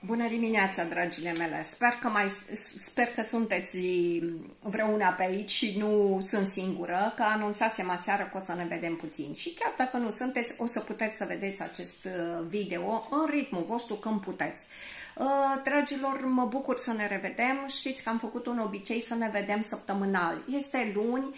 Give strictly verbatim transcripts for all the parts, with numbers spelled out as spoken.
Bună dimineața, dragile mele! Sper că, mai, sper că sunteți vreuna pe aici și nu sunt singură, că anunțasem aseară că o să ne vedem puțin. Și chiar dacă nu sunteți, o să puteți să vedeți acest video în ritmul vostru când puteți. Dragilor, mă bucur să ne revedem. Știți că am făcut un obicei să ne vedem săptămânal. Este luni.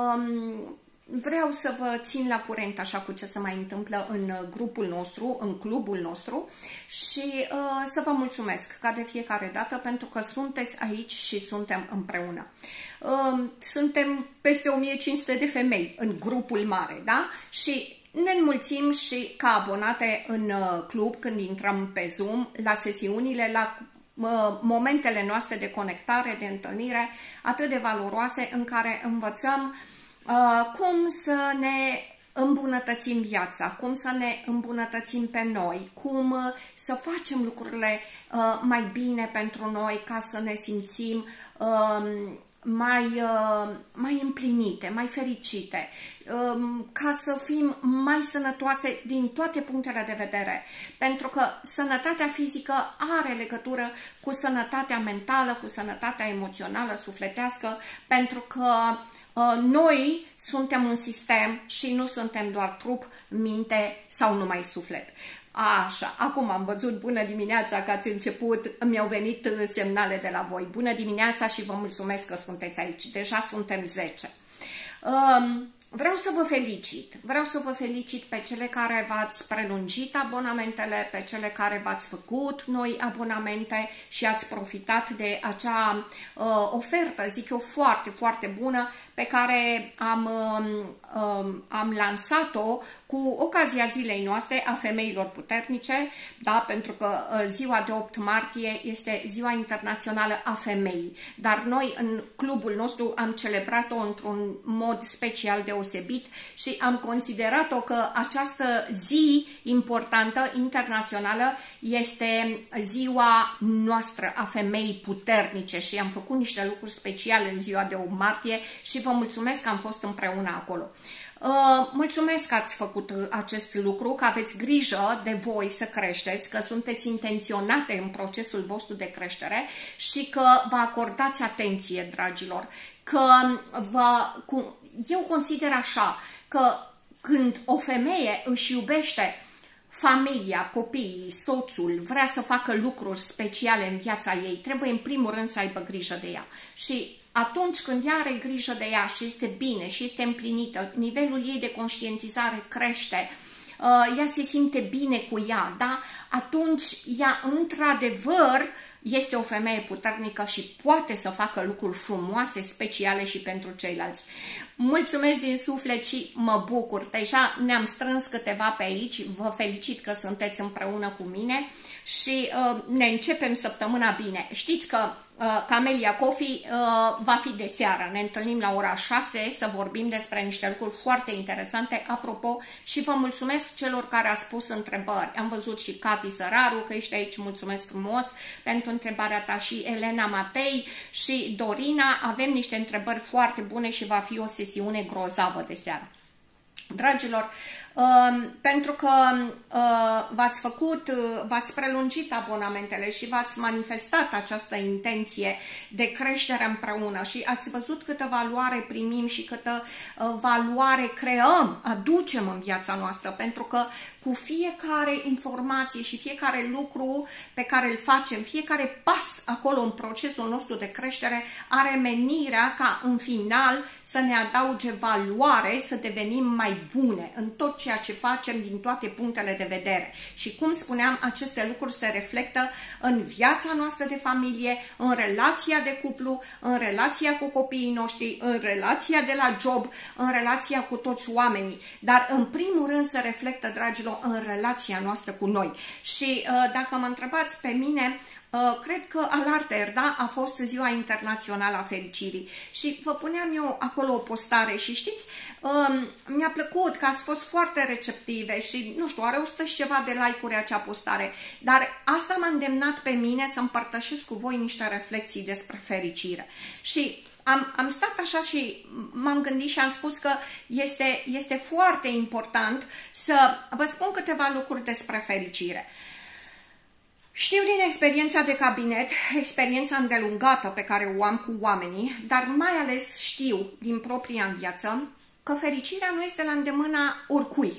Vreau să vă țin la curent așa cu ce se mai întâmplă în grupul nostru, în clubul nostru și uh, să vă mulțumesc ca de fiecare dată pentru că sunteți aici și suntem împreună. Uh, suntem peste o mie cinci sute de femei în grupul mare, da? Și ne înmulțim și ca abonate în uh, club când intrăm pe Zoom, la sesiunile, la uh, momentele noastre de conectare, de întâlnire atât de valoroase în care învățăm Uh, cum să ne îmbunătățim viața, cum să ne îmbunătățim pe noi, cum uh, să facem lucrurile uh, mai bine pentru noi ca să ne simțim uh, mai, uh, mai împlinite, mai fericite, uh, ca să fim mai sănătoase din toate punctele de vedere. Pentru că sănătatea fizică are legătură cu sănătatea mentală, cu sănătatea emoțională, sufletească, pentru că noi suntem un sistem și nu suntem doar trup, minte sau numai suflet. Așa, acum am văzut, bună dimineața că ați început, mi-au venit semnale de la voi. Bună dimineața și vă mulțumesc că sunteți aici, deja suntem zece. Um, Vreau să vă felicit, vreau să vă felicit pe cele care v-ați prelungit abonamentele, pe cele care v-ați făcut noi abonamente și ați profitat de acea uh, ofertă, zic eu, foarte, foarte bună pe care am, uh, am lansat-o cu ocazia zilei noastre a femeilor puternice, da? Pentru că uh, ziua de opt martie este ziua internațională a femeii, dar noi în clubul nostru am celebrat-o într-un mod special deosebit și am considerat-o că această zi importantă, internațională, este ziua noastră a femeii puternice și am făcut niște lucruri speciale în ziua de opt martie și vă mulțumesc că am fost împreună acolo. Uh, mulțumesc că ați făcut acest lucru, că aveți grijă de voi să creșteți, că sunteți intenționate în procesul vostru de creștere și că vă acordați atenție, dragilor, că vă, cu, eu consider așa, că când o femeie își iubește familia, copiii, soțul, vrea să facă lucruri speciale în viața ei, trebuie în primul rând să aibă grijă de ea. Și atunci când ea are grijă de ea și este bine și este împlinită, nivelul ei de conștientizare crește, ea se simte bine cu ea, da? Atunci ea într-adevăr este o femeie puternică și poate să facă lucruri frumoase, speciale și pentru ceilalți. Mulțumesc din suflet și mă bucur. Deja ne-am strâns câteva pe aici. Vă felicit că sunteți împreună cu mine și uh, ne începem săptămâna bine. Știți că uh, Camelia Coffee uh, va fi de seară. Ne întâlnim la ora șase să vorbim despre niște lucruri foarte interesante. Apropo, și vă mulțumesc celor care au spus întrebări. Am văzut și Cati Săraru, că ești aici, mulțumesc frumos pentru întrebarea ta, și Elena Matei și Dorina. Avem niște întrebări foarte bune și va fi o sesiune grozavă de seară. Dragilor, uh, pentru că uh, v-ați făcut, uh, v-ați prelungit abonamentele și v-ați manifestat această intenție de creștere împreună și ați văzut câtă valoare primim și câtă uh, valoare creăm, aducem în viața noastră, pentru că cu fiecare informație și fiecare lucru pe care îl facem, fiecare pas acolo în procesul nostru de creștere are menirea ca în final să ne adauge valoare, să devenim mai bune în tot ceea ce facem din toate punctele de vedere. Și cum spuneam, aceste lucruri se reflectă în viața noastră de familie, în relația de cuplu, în relația cu copiii noștri, în relația de la job, în relația cu toți oamenii. Dar în primul rând se reflectă, dragilor, în relația noastră cu noi. Și uh, dacă mă întrebați pe mine, uh, cred că alaltăieri, da, a fost ziua internațională a fericirii și vă puneam eu acolo o postare și știți, uh, mi-a plăcut că ați fost foarte receptive și, nu știu, are o sută și ceva de like-uri acea postare, dar asta m-a îndemnat pe mine să împărtășesc cu voi niște reflexii despre fericire. Și Am, am stat așa și m-am gândit și am spus că este, este foarte important să vă spun câteva lucruri despre fericire. Știu din experiența de cabinet, experiența îndelungată pe care o am cu oamenii, dar mai ales știu din propria în viață că fericirea nu este la îndemâna oricui.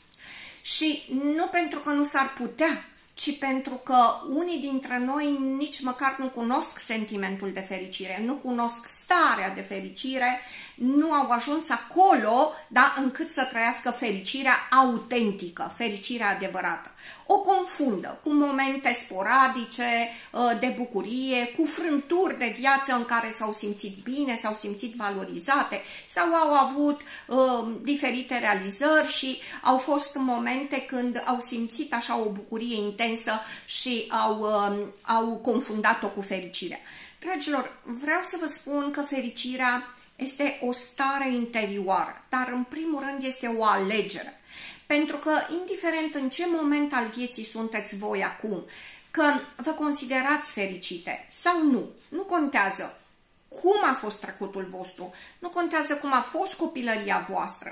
Și nu pentru că nu s-ar putea, ci pentru că unii dintre noi nici măcar nu cunosc sentimentul de fericire, nu cunosc starea de fericire, nu au ajuns acolo, da, încât să trăiască fericirea autentică, fericirea adevărată. O confundă cu momente sporadice de bucurie, cu frânturi de viață în care s-au simțit bine, s-au simțit valorizate sau au avut uh, diferite realizări și au fost momente când au simțit așa o bucurie intensă și au, uh, au confundat-o cu fericirea. Dragilor, vreau să vă spun că fericirea este o stare interioară, dar în primul rând este o alegere. Pentru că, indiferent în ce moment al vieții sunteți voi acum, că vă considerați fericite sau nu, nu contează cum a fost trecutul vostru, nu contează cum a fost copilăria voastră,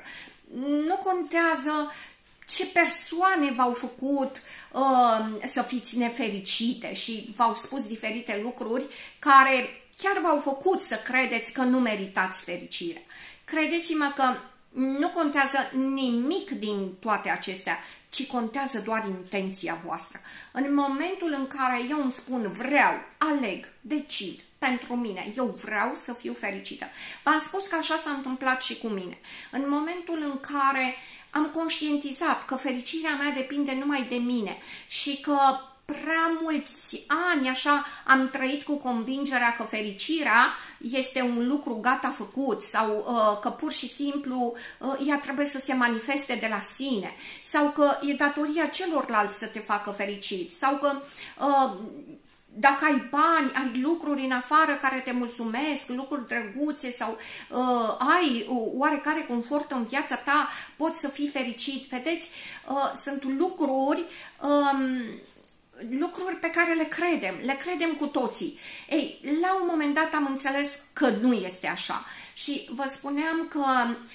nu contează ce persoane v-au făcut uh, să fiți nefericite și v-au spus diferite lucruri care chiar v-au făcut să credeți că nu meritați fericire. Credeți-mă că nu contează nimic din toate acestea, ci contează doar intenția voastră. În momentul în care eu îmi spun vreau, aleg, decid pentru mine, eu vreau să fiu fericită. V-am spus că așa s-a întâmplat și cu mine. În momentul în care am conștientizat că fericirea mea depinde numai de mine și că prea mulți ani așa am trăit cu convingerea că fericirea este un lucru gata făcut sau uh, că pur și simplu uh, ea trebuie să se manifeste de la sine sau că e datoria celorlalți să te facă fericit sau că uh, dacă ai bani, ai lucruri în afară care te mulțumesc, lucruri drăguțe sau uh, ai uh, oarecare confort în viața ta, poți să fii fericit. Vedeți, uh, sunt lucruri um, lucruri pe care le credem, le credem cu toții. Ei, la un moment dat am înțeles că nu este așa. Și vă spuneam că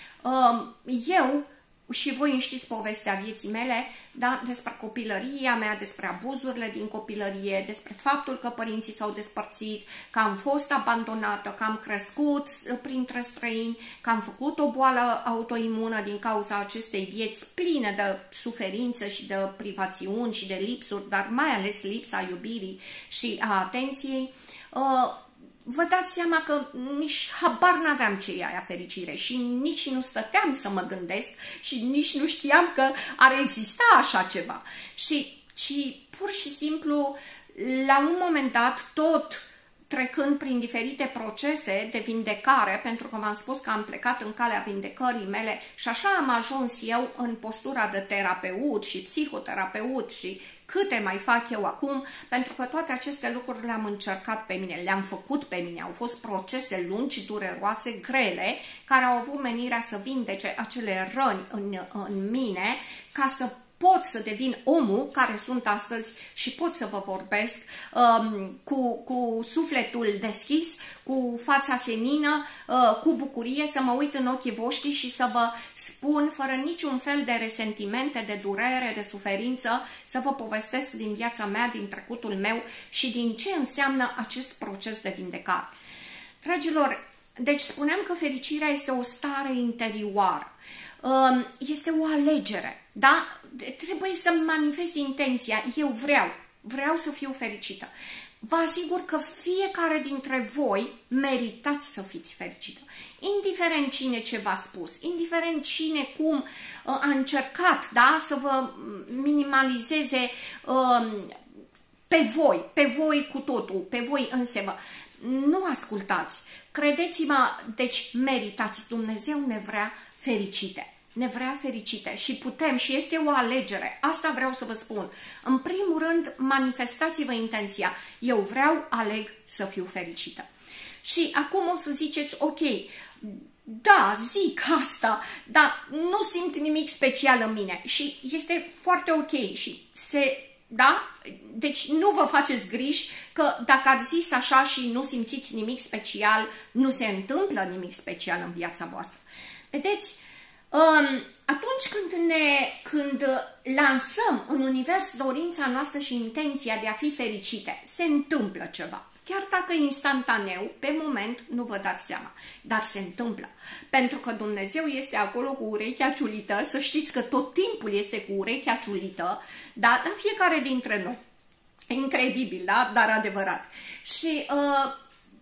uh, eu, și voi știți povestea vieții mele, da, despre copilăria mea, despre abuzurile din copilărie, despre faptul că părinții s-au despărțit, că am fost abandonată, că am crescut printre străini, că am făcut o boală autoimună din cauza acestei vieți pline de suferință și de privațiuni și de lipsuri, dar mai ales lipsa iubirii și a atenției. Uh, Vă dați seama că nici habar n-aveam ce e aia fericire și nici nu stăteam să mă gândesc și nici nu știam că ar exista așa ceva. Și, ci pur și simplu, la un moment dat, tot trecând prin diferite procese de vindecare, pentru că v-am spus că am plecat în calea vindecării mele și așa am ajuns eu în postura de terapeut și psihoterapeut și câte mai fac eu acum, pentru că toate aceste lucruri le-am încercat pe mine, le-am făcut pe mine, au fost procese lungi, dureroase, grele, care au avut menirea să vindece acele răni în, în mine, ca să pot să devin omul care sunt astăzi și pot să vă vorbesc um, cu, cu sufletul deschis, cu fața senină, uh, cu bucurie, să mă uit în ochii voștri și să vă spun fără niciun fel de resentimente, de durere, de suferință, să vă povestesc din viața mea, din trecutul meu și din ce înseamnă acest proces de vindecare. Dragilor, deci spuneam că fericirea este o stare interioară. Este o alegere, da? Trebuie să manifest intenția, eu vreau, vreau să fiu fericită. Vă asigur că fiecare dintre voi meritați să fiți fericită. Indiferent cine ce v-a spus, indiferent cine cum a încercat, da? Să vă minimalizeze um, pe voi, pe voi cu totul, pe voi însevă. Nu ascultați, credeți-mă, deci meritați, Dumnezeu ne vrea fericite. Ne vrea fericite și putem și este o alegere. Asta vreau să vă spun. În primul rând, manifestați-vă intenția. Eu vreau, aleg să fiu fericită. Și acum o să ziceți, ok, da, zic asta, dar nu simt nimic special în mine și este foarte ok și se... Da? Deci nu vă faceți griji că dacă ați zis așa și nu simțiți nimic special, nu se întâmplă nimic special în viața voastră. Vedeți? Atunci când, ne, când lansăm în univers dorința noastră și intenția de a fi fericite, se întâmplă ceva. Chiar dacă instantaneu, pe moment, nu vă dați seama, dar se întâmplă. Pentru că Dumnezeu este acolo cu urechea ciulită, să știți că tot timpul este cu urechea ciulită, da? Dar fiecare dintre noi. Incredibil, da? Dar adevărat. Și uh,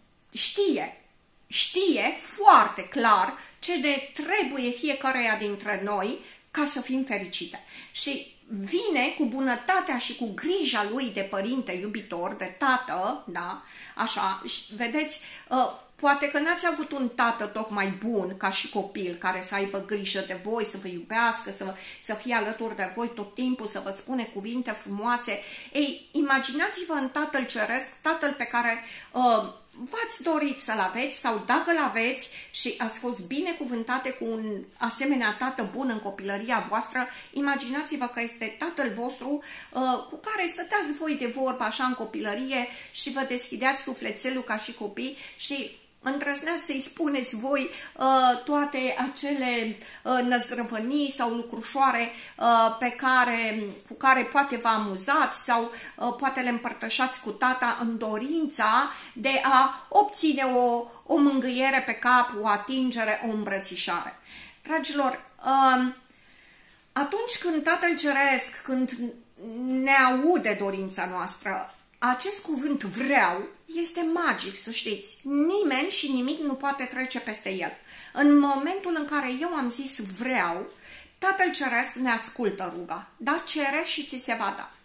știe, știe foarte clar ce ne trebuie fiecăreia dintre noi ca să fim fericite. Și vine cu bunătatea și cu grija lui de părinte iubitor, de tată, da? Așa, vedeți, poate că n-ați avut un tată tocmai bun ca și copil, care să aibă grijă de voi, să vă iubească, să, să fie alături de voi tot timpul, să vă spune cuvinte frumoase. Ei, imaginați-vă în Tatăl Ceresc, Tatăl pe care uh, v-ați dorit să-l aveți, sau dacă l aveți și ați fost binecuvântate cu un asemenea tată bun în copilăria voastră, imaginați-vă că este tatăl vostru uh, cu care stăteați voi de vorbă așa în copilărie și vă deschideați sufletelul ca și copii și îndrăzneați să-i spuneți voi uh, toate acele uh, năzdrăvănii sau lucrușoare uh, pe care, cu care poate vă amuzați sau uh, poate le împărtășați cu tata în dorința de a obține o, o mângâiere pe cap, o atingere, o îmbrățișare. Dragilor, uh, atunci când Tatăl Ceresc, când ne aude dorința noastră, acest cuvânt vreau este magic, să știți. Nimeni și nimic nu poate trece peste el. În momentul în care eu am zis vreau, Tatăl Ceresc ne ascultă ruga. Da? Cere și ți se va da.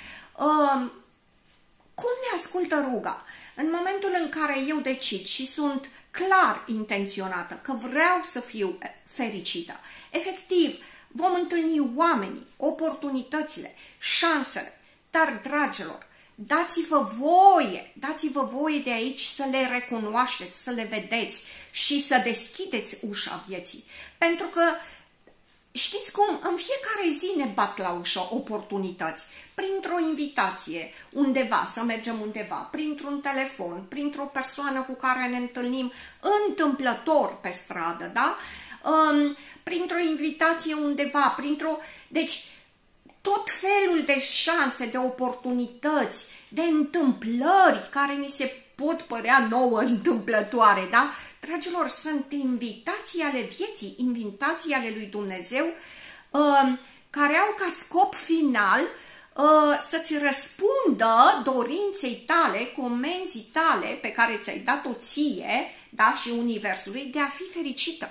Uh, cum ne ascultă ruga? În momentul în care eu decid și sunt clar intenționată că vreau să fiu fericită, efectiv, vom întâlni oamenii, oportunitățile, șansele. Dar, dragilor, dați-vă voie, dați-vă voie de aici să le recunoașteți, să le vedeți și să deschideți ușa vieții. Pentru că, știți cum, în fiecare zi ne bat la ușă oportunități. Printr-o invitație undeva, să mergem undeva, printr-un telefon, printr-o persoană cu care ne întâlnim întâmplător pe stradă, da? Um, printr-o invitație undeva, printr-o... Deci, tot felul de șanse, de oportunități, de întâmplări care ni se pot părea nouă întâmplătoare, da? Dragilor, sunt invitații ale vieții, invitații ale lui Dumnezeu, uh, care au ca scop final uh, să-ți răspundă dorinței tale, comenzii tale pe care ți-ai dat-o ție, da? Și Universului, de a fi fericită.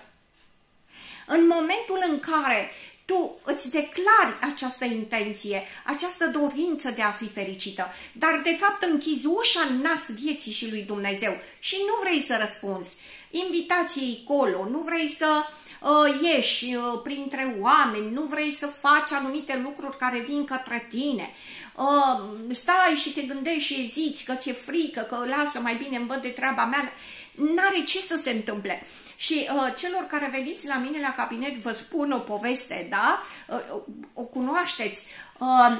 În momentul în care tu îți declari această intenție, această dorință de a fi fericită, dar de fapt închizi ușa în nas vieții și lui Dumnezeu și nu vrei să răspunzi invitației acolo, nu vrei să uh, ieși uh, printre oameni, nu vrei să faci anumite lucruri care vin către tine, uh, stai și te gândești și eziți că ți-e frică, că lasă, mai bine îmi văd de treaba mea, n-are ce să se întâmple. Și uh, celor care veniți la mine la cabinet vă spun o poveste, da? Uh, o cunoașteți. Uh,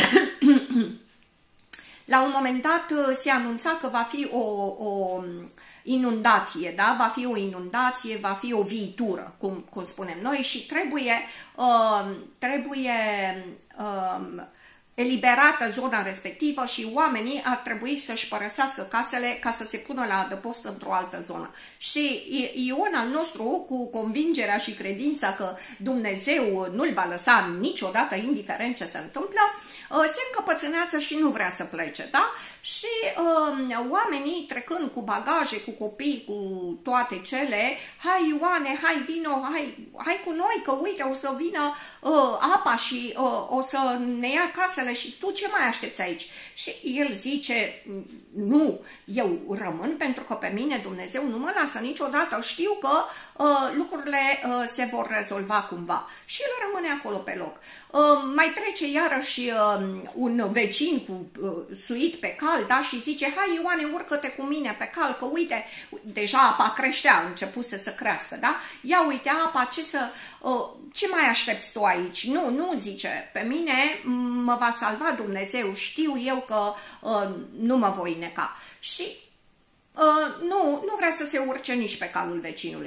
la un moment dat uh, se anunța că va fi o, o inundație, da? Va fi o inundație, va fi o viitură, cum, cum spunem noi, și trebuie, uh, trebuie uh, eliberată zona respectivă și oamenii ar trebui să-și părăsească casele ca să se pună la adăpost într-o altă zonă. Și Ion al nostru, cu convingerea și credința că Dumnezeu nu-l va lăsa niciodată, indiferent ce se întâmplă, se încăpățânează și nu vrea să plece, da? Și uh, oamenii trecând cu bagaje, cu copii, cu toate cele, hai Ioane, hai vino, hai, hai cu noi, că uite, o să vină uh, apa și uh, o să ne ia casele și tu ce mai aștepți aici? Și el zice, nu, eu rămân pentru că pe mine Dumnezeu nu mă lasă niciodată, știu că uh, lucrurile uh, se vor rezolva cumva. Și el rămâne acolo pe loc. Uh, mai trece iarăși uh, un vecin cu uh, suit pe cal, da, și zice, hai Ioane, urcă-te cu mine pe cal, că uite, deja apa creștea, a început să se crească, da? Ia uite apa, ce să... Uh, ce mai aștepți tu aici? Nu, nu, zice, pe mine mă va salva Dumnezeu, știu eu că uh, nu mă voi neca. Și uh, nu, nu vrea să se urce nici pe calul vecinului.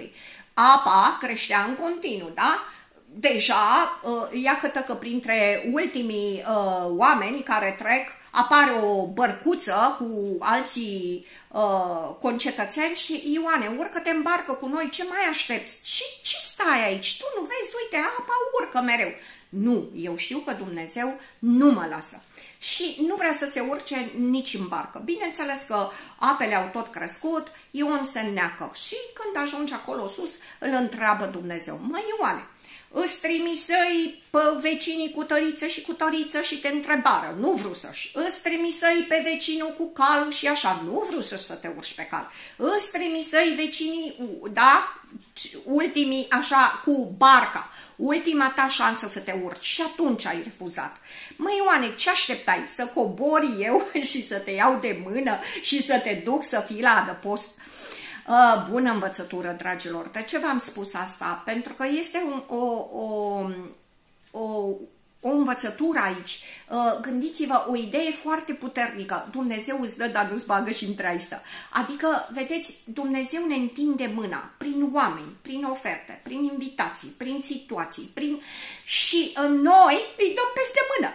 apa creștea în continuu, da? Deja, iată că printre ultimii uh, oameni care trec apare o bărcuță cu alții uh, concetățeni și Ioane, urcă-te în barcă cu noi, ce mai aștepți? Ce, ce stai aici? Tu nu vezi? Uite, apa urcă mereu. Nu, eu știu că Dumnezeu nu mă lasă. Și nu vrea să se urce nici în barcă. Bineînțeles că apele au tot crescut, Ion se neacă și când ajunge acolo sus, îl întreabă Dumnezeu: mă, Ioane, îți trimisei pe vecinii cu tăriță și cu tăriță și te întrebară, nu vreau să-și. Îți trimisei pe vecinul cu calul și așa, nu vreau să te urci pe cal. Îți trimisei vecinii, da, ultimii așa cu barca, ultima ta șansă să te urci și atunci ai refuzat. Măi Ioane, ce așteptai? Să cobori eu și să te iau de mână și să te duc să fii la adăpost? Uh, bună învățătură, dragilor. De ce v-am spus asta? Pentru că este un, o, o, o, o învățătură aici. Uh, Gândiți-vă, o idee foarte puternică. Dumnezeu îți dă, dar nu-ți bagă și în traistă. Adică, vedeți, Dumnezeu ne întinde mâna prin oameni, prin oferte, prin invitații, prin situații, prin... și uh, noi îi dăm peste mână.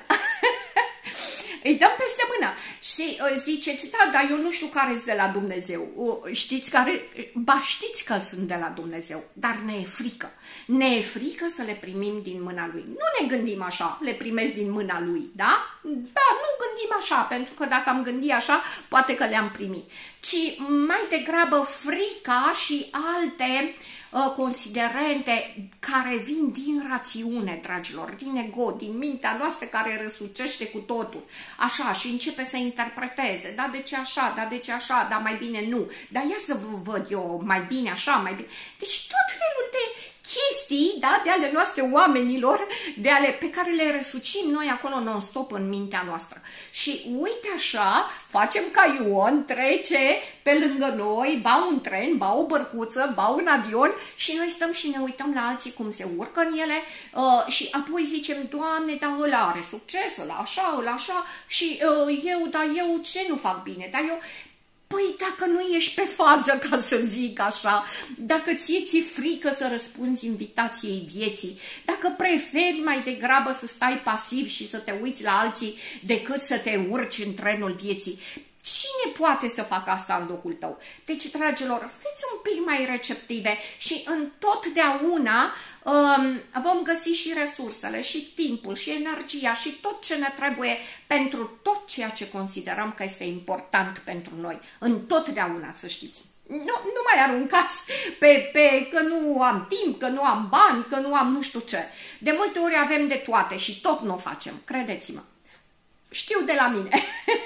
Îi dăm peste mână și uh, ziceți, da, dar eu nu știu care sunt de la Dumnezeu. Uh, știți care? Ba, știți că sunt de la Dumnezeu, dar ne e frică. Ne e frică să le primim din mâna Lui. Nu ne gândim așa, le primesc din mâna Lui, da? Da, nu gândim așa, pentru că dacă am gândit așa, poate că le-am primit. Ci mai degrabă frica și alte considerente care vin din rațiune, dragilor, din ego, din mintea noastră care răsucește cu totul, așa, și începe să interpreteze, da, de ce așa, da, de ce așa, da, mai bine nu, dar ia să vă văd eu mai bine așa, mai bine, deci tot felul de chestii, da, de ale noastre oamenilor, de ale pe care le răsucim noi acolo non-stop în mintea noastră. Și uite așa, facem ca Ion, trece pe lângă noi, ba un tren, ba o bărcuță, ba un avion și noi stăm și ne uităm la alții cum se urcă în ele uh, și apoi zicem, Doamne, dar ăla are succes, ăla așa, ăla așa și uh, eu, dar eu ce nu fac bine, dar eu... Păi dacă nu ești pe fază, ca să zic așa, dacă ție ți-e frică să răspunzi invitației vieții, dacă preferi mai degrabă să stai pasiv și să te uiți la alții decât să te urci în trenul vieții, cine poate să facă asta în locul tău? Deci, dragilor, fiți un pic mai receptive și întotdeauna um, vom găsi și resursele, și timpul, și energia, și tot ce ne trebuie pentru tot ceea ce considerăm că este important pentru noi. Întotdeauna, să știți. Nu, nu mai aruncați pe, pe că nu am timp, că nu am bani, că nu am nu știu ce. De multe ori avem de toate și tot nu o facem, credeți-mă. Știu de la mine.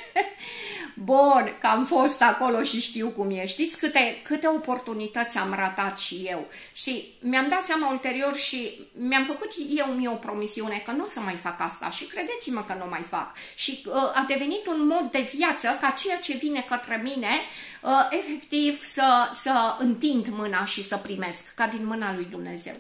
Bun, că am fost acolo și știu cum e. Știți câte, câte oportunități am ratat și eu. Și mi-am dat seama ulterior și mi-am făcut eu mie o promisiune că nu o să mai fac asta și credeți-mă că nu mai fac. Și uh, a devenit un mod de viață ca ceea ce vine către mine, uh, efectiv să, să întind mâna și să primesc, ca din mâna lui Dumnezeu.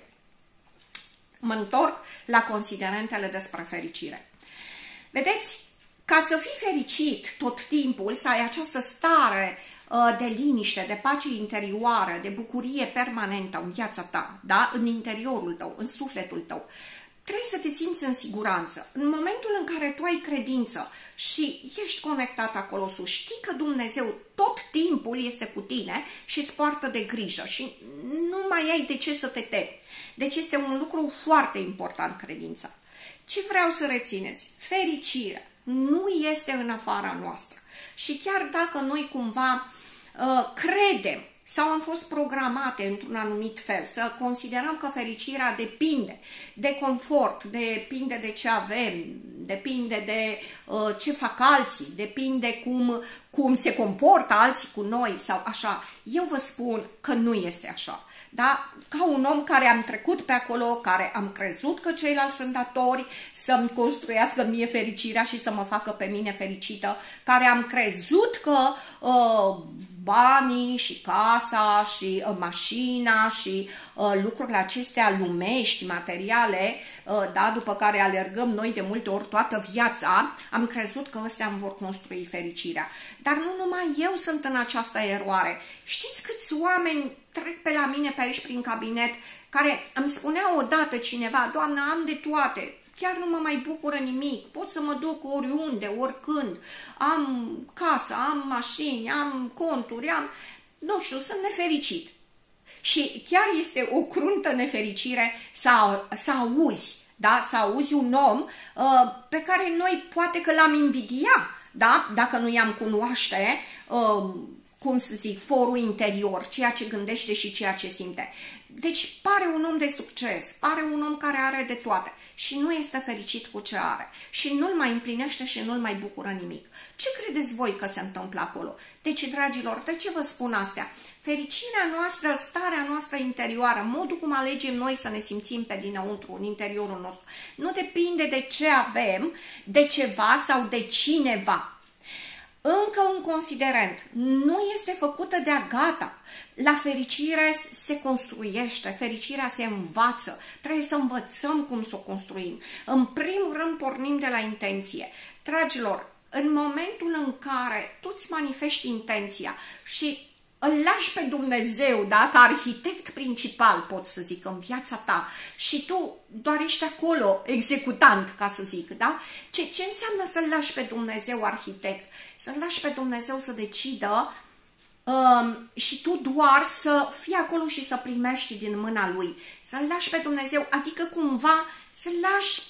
Mă întorc la considerentele despre fericire. Vedeți? Ca să fii fericit tot timpul, să ai această stare uh, de liniște, de pace interioară, de bucurie permanentă în viața ta, da? În interiorul tău, în sufletul tău, trebuie să te simți în siguranță. În momentul în care tu ai credință și ești conectat acolo sus, știi că Dumnezeu tot timpul este cu tine și îți poartă de grijă și nu mai ai de ce să te temi. Deci este un lucru foarte important, credința. Ce vreau să rețineți? Fericirea nu este în afara noastră. Și chiar dacă noi cumva uh, credem sau am fost programate într-un anumit fel, să considerăm că fericirea depinde de confort, depinde de ce avem, depinde de uh, ce fac alții, depinde cum, cum se comportă alții cu noi sau așa, eu vă spun că nu este așa. Da? Ca un om care am trecut pe acolo, care am crezut că ceilalți sunt datori să-mi construiască mie fericirea și să mă facă pe mine fericită, care am crezut că uh, banii și casa și uh, mașina și uh, lucrurile acestea lumești, materiale, uh, da, după care alergăm noi de multe ori toată viața, am crezut că ăstea îmi vor construi fericirea. Dar nu numai eu sunt în această eroare. Știți câți oameni trec pe la mine pe aici prin cabinet, care îmi spunea odată cineva, Doamnă, am de toate, chiar nu mă mai bucură nimic, pot să mă duc oriunde, oricând, am casă, am mașini, am conturi, am, nu știu, sunt nefericit. Și chiar este o cruntă nefericire să, să auzi, da? Să auzi un om uh, pe care noi poate că l-am invidia, da? Dacă nu i-am cunoaște, uh, cum să zic, forul interior, ceea ce gândește și ceea ce simte. Deci pare un om de succes, pare un om care are de toate și nu este fericit cu ce are și nu-l mai împlinește și nu-l mai bucură nimic. Ce credeți voi că se întâmplă acolo? Deci, dragilor, de ce vă spun astea? Fericirea noastră, starea noastră interioară, modul cum alegem noi să ne simțim pe dinăuntru, în interiorul nostru, nu depinde de ce avem, de ceva sau de cineva. Încă un considerent, nu este făcută de-a gata. La fericire se construiește, fericirea se învață, trebuie să învățăm cum să o construim. În primul rând pornim de la intenție. Dragilor, în momentul în care tu îți manifesti intenția și îl lași pe Dumnezeu, da, ca arhitect principal, pot să zic, în viața ta și tu doar ești acolo, executant, ca să zic, da? Ce, ce înseamnă să-l lași pe Dumnezeu arhitect? Să-l lași pe Dumnezeu să decidă um, și tu doar să fii acolo și să primești din mâna Lui. Să-l lași pe Dumnezeu, adică cumva să-l lași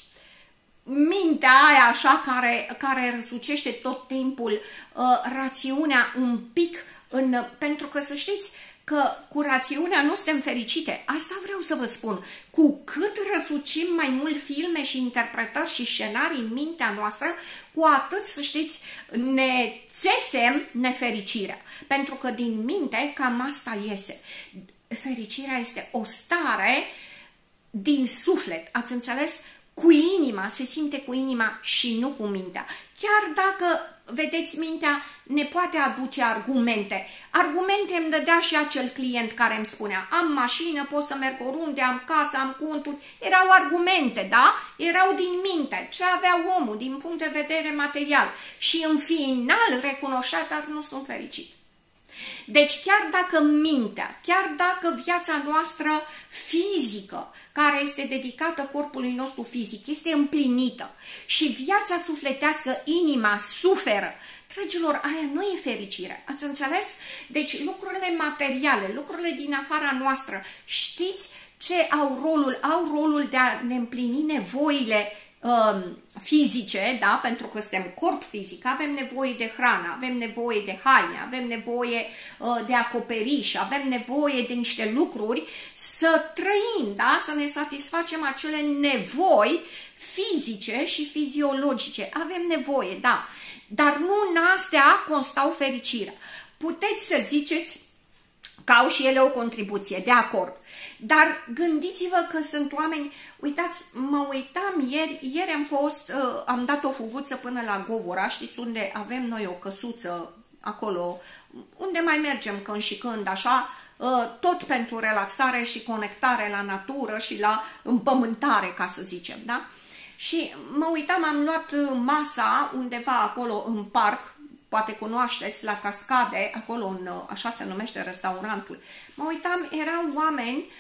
mintea aia așa care, care răsucește tot timpul uh, rațiunea un pic. În, pentru că să știți că cu rațiunea nu suntem fericite. Asta vreau să vă spun. Cu cât răsucim mai mult filme și interpretări și scenarii în mintea noastră, cu atât, să știți, ne țesem nefericirea. Pentru că din minte cam asta iese. Fericirea este o stare din suflet. Ați înțeles? Cu inima, se simte cu inima și nu cu mintea. Chiar dacă, vedeți, mintea ne poate aduce argumente. Argumente îmi dădea și acel client care îmi spunea, am mașină, pot să merg oriunde, am casă, am conturi. Erau argumente, da? Erau din minte, ce avea omul din punct de vedere material. Și în final recunoștea, dar nu sunt fericit. Deci chiar dacă mintea, chiar dacă viața noastră fizică, care este dedicată corpului nostru fizic, este împlinită și viața sufletească, inima, suferă, dragilor, aia nu e fericire. Ați înțeles? Deci lucrurile materiale, lucrurile din afara noastră, știți ce au rolul? Au rolul de a ne împlini nevoile um, fizice, da? Pentru că suntem corp fizic, avem nevoie de hrană, avem nevoie de haine, avem nevoie uh, de acoperiș, avem nevoie de niște lucruri să trăim, da? Să ne satisfacem acele nevoi fizice și fiziologice. Avem nevoie, da. Dar nu în astea constau fericirea. Puteți să ziceți că au și ele o contribuție, de acord. Dar gândiți-vă că sunt oameni, uitați, mă uitam ieri, ieri am fost, uh, am dat o fuguță până la Govora, știți unde avem noi o căsuță acolo, unde mai mergem când și când, așa, uh, tot pentru relaxare și conectare la natură și la împământare, ca să zicem, da? Și mă uitam, am luat masa undeva acolo în parc, poate cunoașteți, la Cascade, acolo, în, așa se numește restaurantul. Mă uitam, erau oameni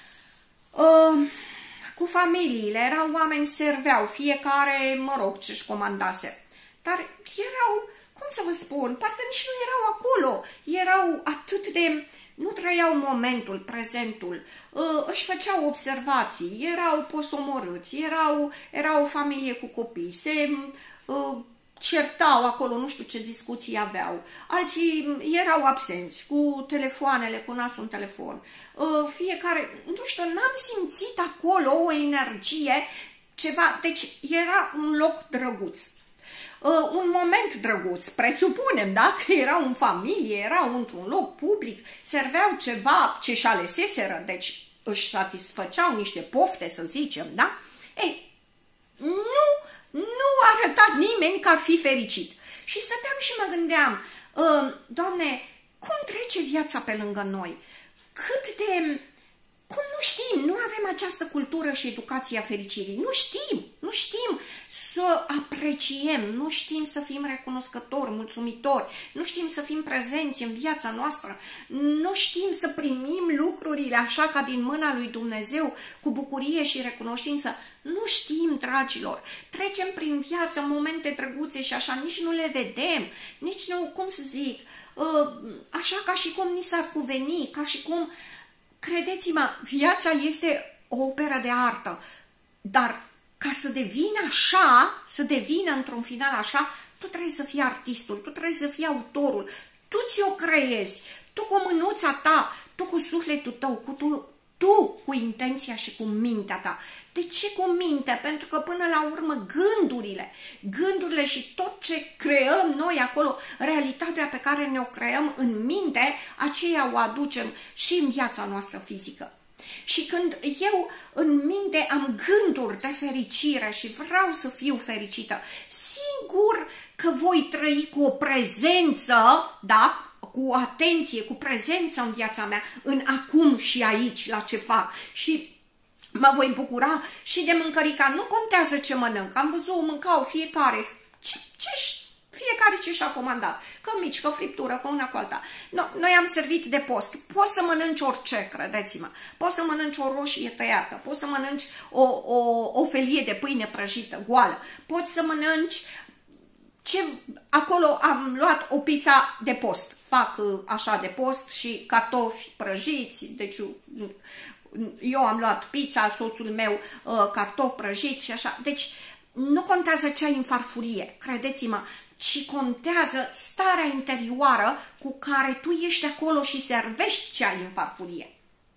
uh, cu familiile, erau oameni, serveau, fiecare, mă rog, ce-și comandase. Dar erau, cum să vă spun, parcă nici nu erau acolo, erau atât de... nu trăiau momentul, prezentul, uh, își făceau observații, erau posomorâți, erau, era o familie cu copii, se uh, certau acolo, nu știu ce discuții aveau, alții erau absenți, cu telefoanele, cu nasul în telefon, uh, fiecare, nu știu, n-am simțit acolo o energie, ceva, deci era un loc drăguț. Uh, un moment drăguț, presupunem, da? Că erau în familie, erau într-un loc public, serveau ceva ce-și aleseseră, deci își satisfăceau niște pofte, să zicem, da? Ei, nu, nu arăta nimeni că ar fi fericit. Și stăteam și mă gândeam, uh, Doamne, cum trece viața pe lângă noi? Cât de Cum nu știm? Nu avem această cultură și educație a fericirii. Nu știm, nu știm să apreciem, nu știm să fim recunoscători, mulțumitori, nu știm să fim prezenți în viața noastră, nu știm să primim lucrurile așa ca din mâna lui Dumnezeu, cu bucurie și recunoștință. Nu știm, dragilor. Trecem prin viață momente drăguțe și așa, nici nu le vedem, nici nu, cum să zic, așa ca și cum ni s-ar cuveni, ca și cum... Credeți-mă, viața este o operă de artă, dar ca să devină așa, să devină într-un final așa, tu trebuie să fii artistul, tu trebuie să fii autorul, tu ți-o creezi, tu cu mânuța ta, tu cu sufletul tău, cu tu, tu cu intenția și cu mintea ta. De ce cu minte? Pentru că până la urmă gândurile, gândurile și tot ce creăm noi acolo, realitatea pe care ne-o creăm în minte, aceea o aducem și în viața noastră fizică. Și când eu în minte am gânduri de fericire și vreau să fiu fericită, sigur că voi trăi cu o prezență, da? Cu o atenție, cu prezență în viața mea, în acum și aici, la ce fac. Și mă voi bucura și de mâncărica. Nu contează ce mănânc. Am văzut, mâncau fiecare. Ce, ce, fiecare ce și-a comandat. Că mici, că friptură, că una cu alta. No, noi am servit de post. Poți să mănânci orice, credeți-mă. Poți să mănânci o roșie tăiată. Poți să mănânci o, o, o felie de pâine prăjită, goală. Poți să mănânci ce... Acolo am luat o pizza de post. Fac așa de post și cartofi prăjiți. Deci... Eu am luat pizza, soțul meu cartofi prăjiți și așa. Deci nu contează ce ai în farfurie, credeți-mă, ci contează starea interioară cu care tu ești acolo și servești ce ai în farfurie.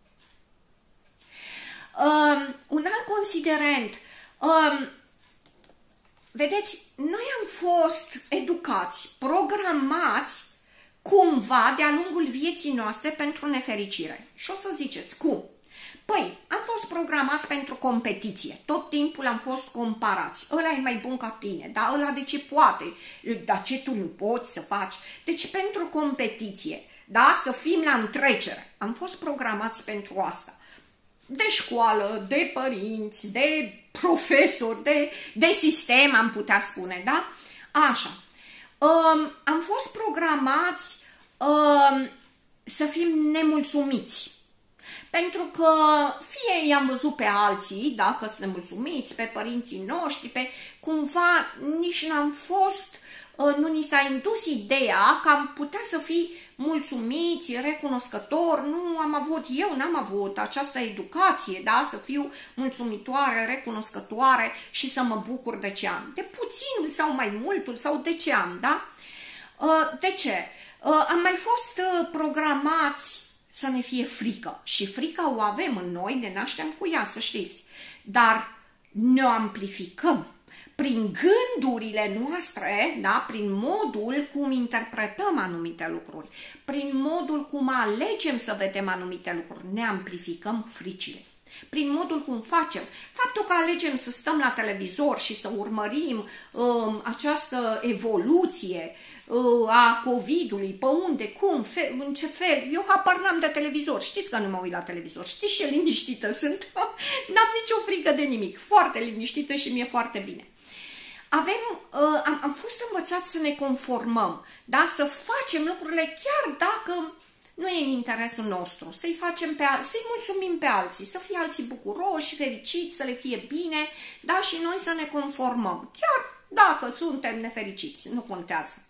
Um, un alt considerent, um, vedeți, noi am fost educați, programați cumva de-a lungul vieții noastre pentru nefericire. Și o să ziceți, cum? Păi, am fost programați pentru competiție. Tot timpul am fost comparați. Ăla e mai bun ca tine, dar ăla de ce poate? Dar ce tu nu poți să faci? Deci pentru competiție, da? Să fim la întrecere. Am fost programați pentru asta. De școală, de părinți, de profesori, de, de sistem, am putea spune, da? Așa. Um, am fost programați um, să fim nemulțumiți. Pentru că fie i-am văzut pe alții, dacă sunt nemulțumiți, pe părinții noștri, pe cumva nici n-am fost, nu ni s-a indus ideea că am putea să fii mulțumiți, recunoscători, nu am avut, eu n-am avut această educație, da, să fiu mulțumitoare, recunoscătoare și să mă bucur de ce am. De puținul sau mai multul sau de ce am, da? De ce? Am mai fost programați să ne fie frică. Și frica o avem în noi, ne naștem cu ea, să știți. Dar ne amplificăm prin gândurile noastre, da? Prin modul cum interpretăm anumite lucruri, prin modul cum alegem să vedem anumite lucruri, ne amplificăm fricile. Prin modul cum facem, faptul că alegem să stăm la televizor și să urmărim um, această evoluție uh, a COVID-ului, pe unde, cum, fel, în ce fel, eu habar n-am de televizor, știți că nu mă uit la televizor, știți ce liniștită sunt, n-am nicio frică de nimic, foarte liniștită și mi-e foarte bine. Avem, uh, am, am fost învățați să ne conformăm, da? Să facem lucrurile chiar dacă nu e în interesul nostru, să-i facem pe alții, să-i mulțumim pe alții, să fie alții bucuroși, fericiți, să le fie bine, da, și noi să ne conformăm, chiar dacă suntem nefericiți, nu contează.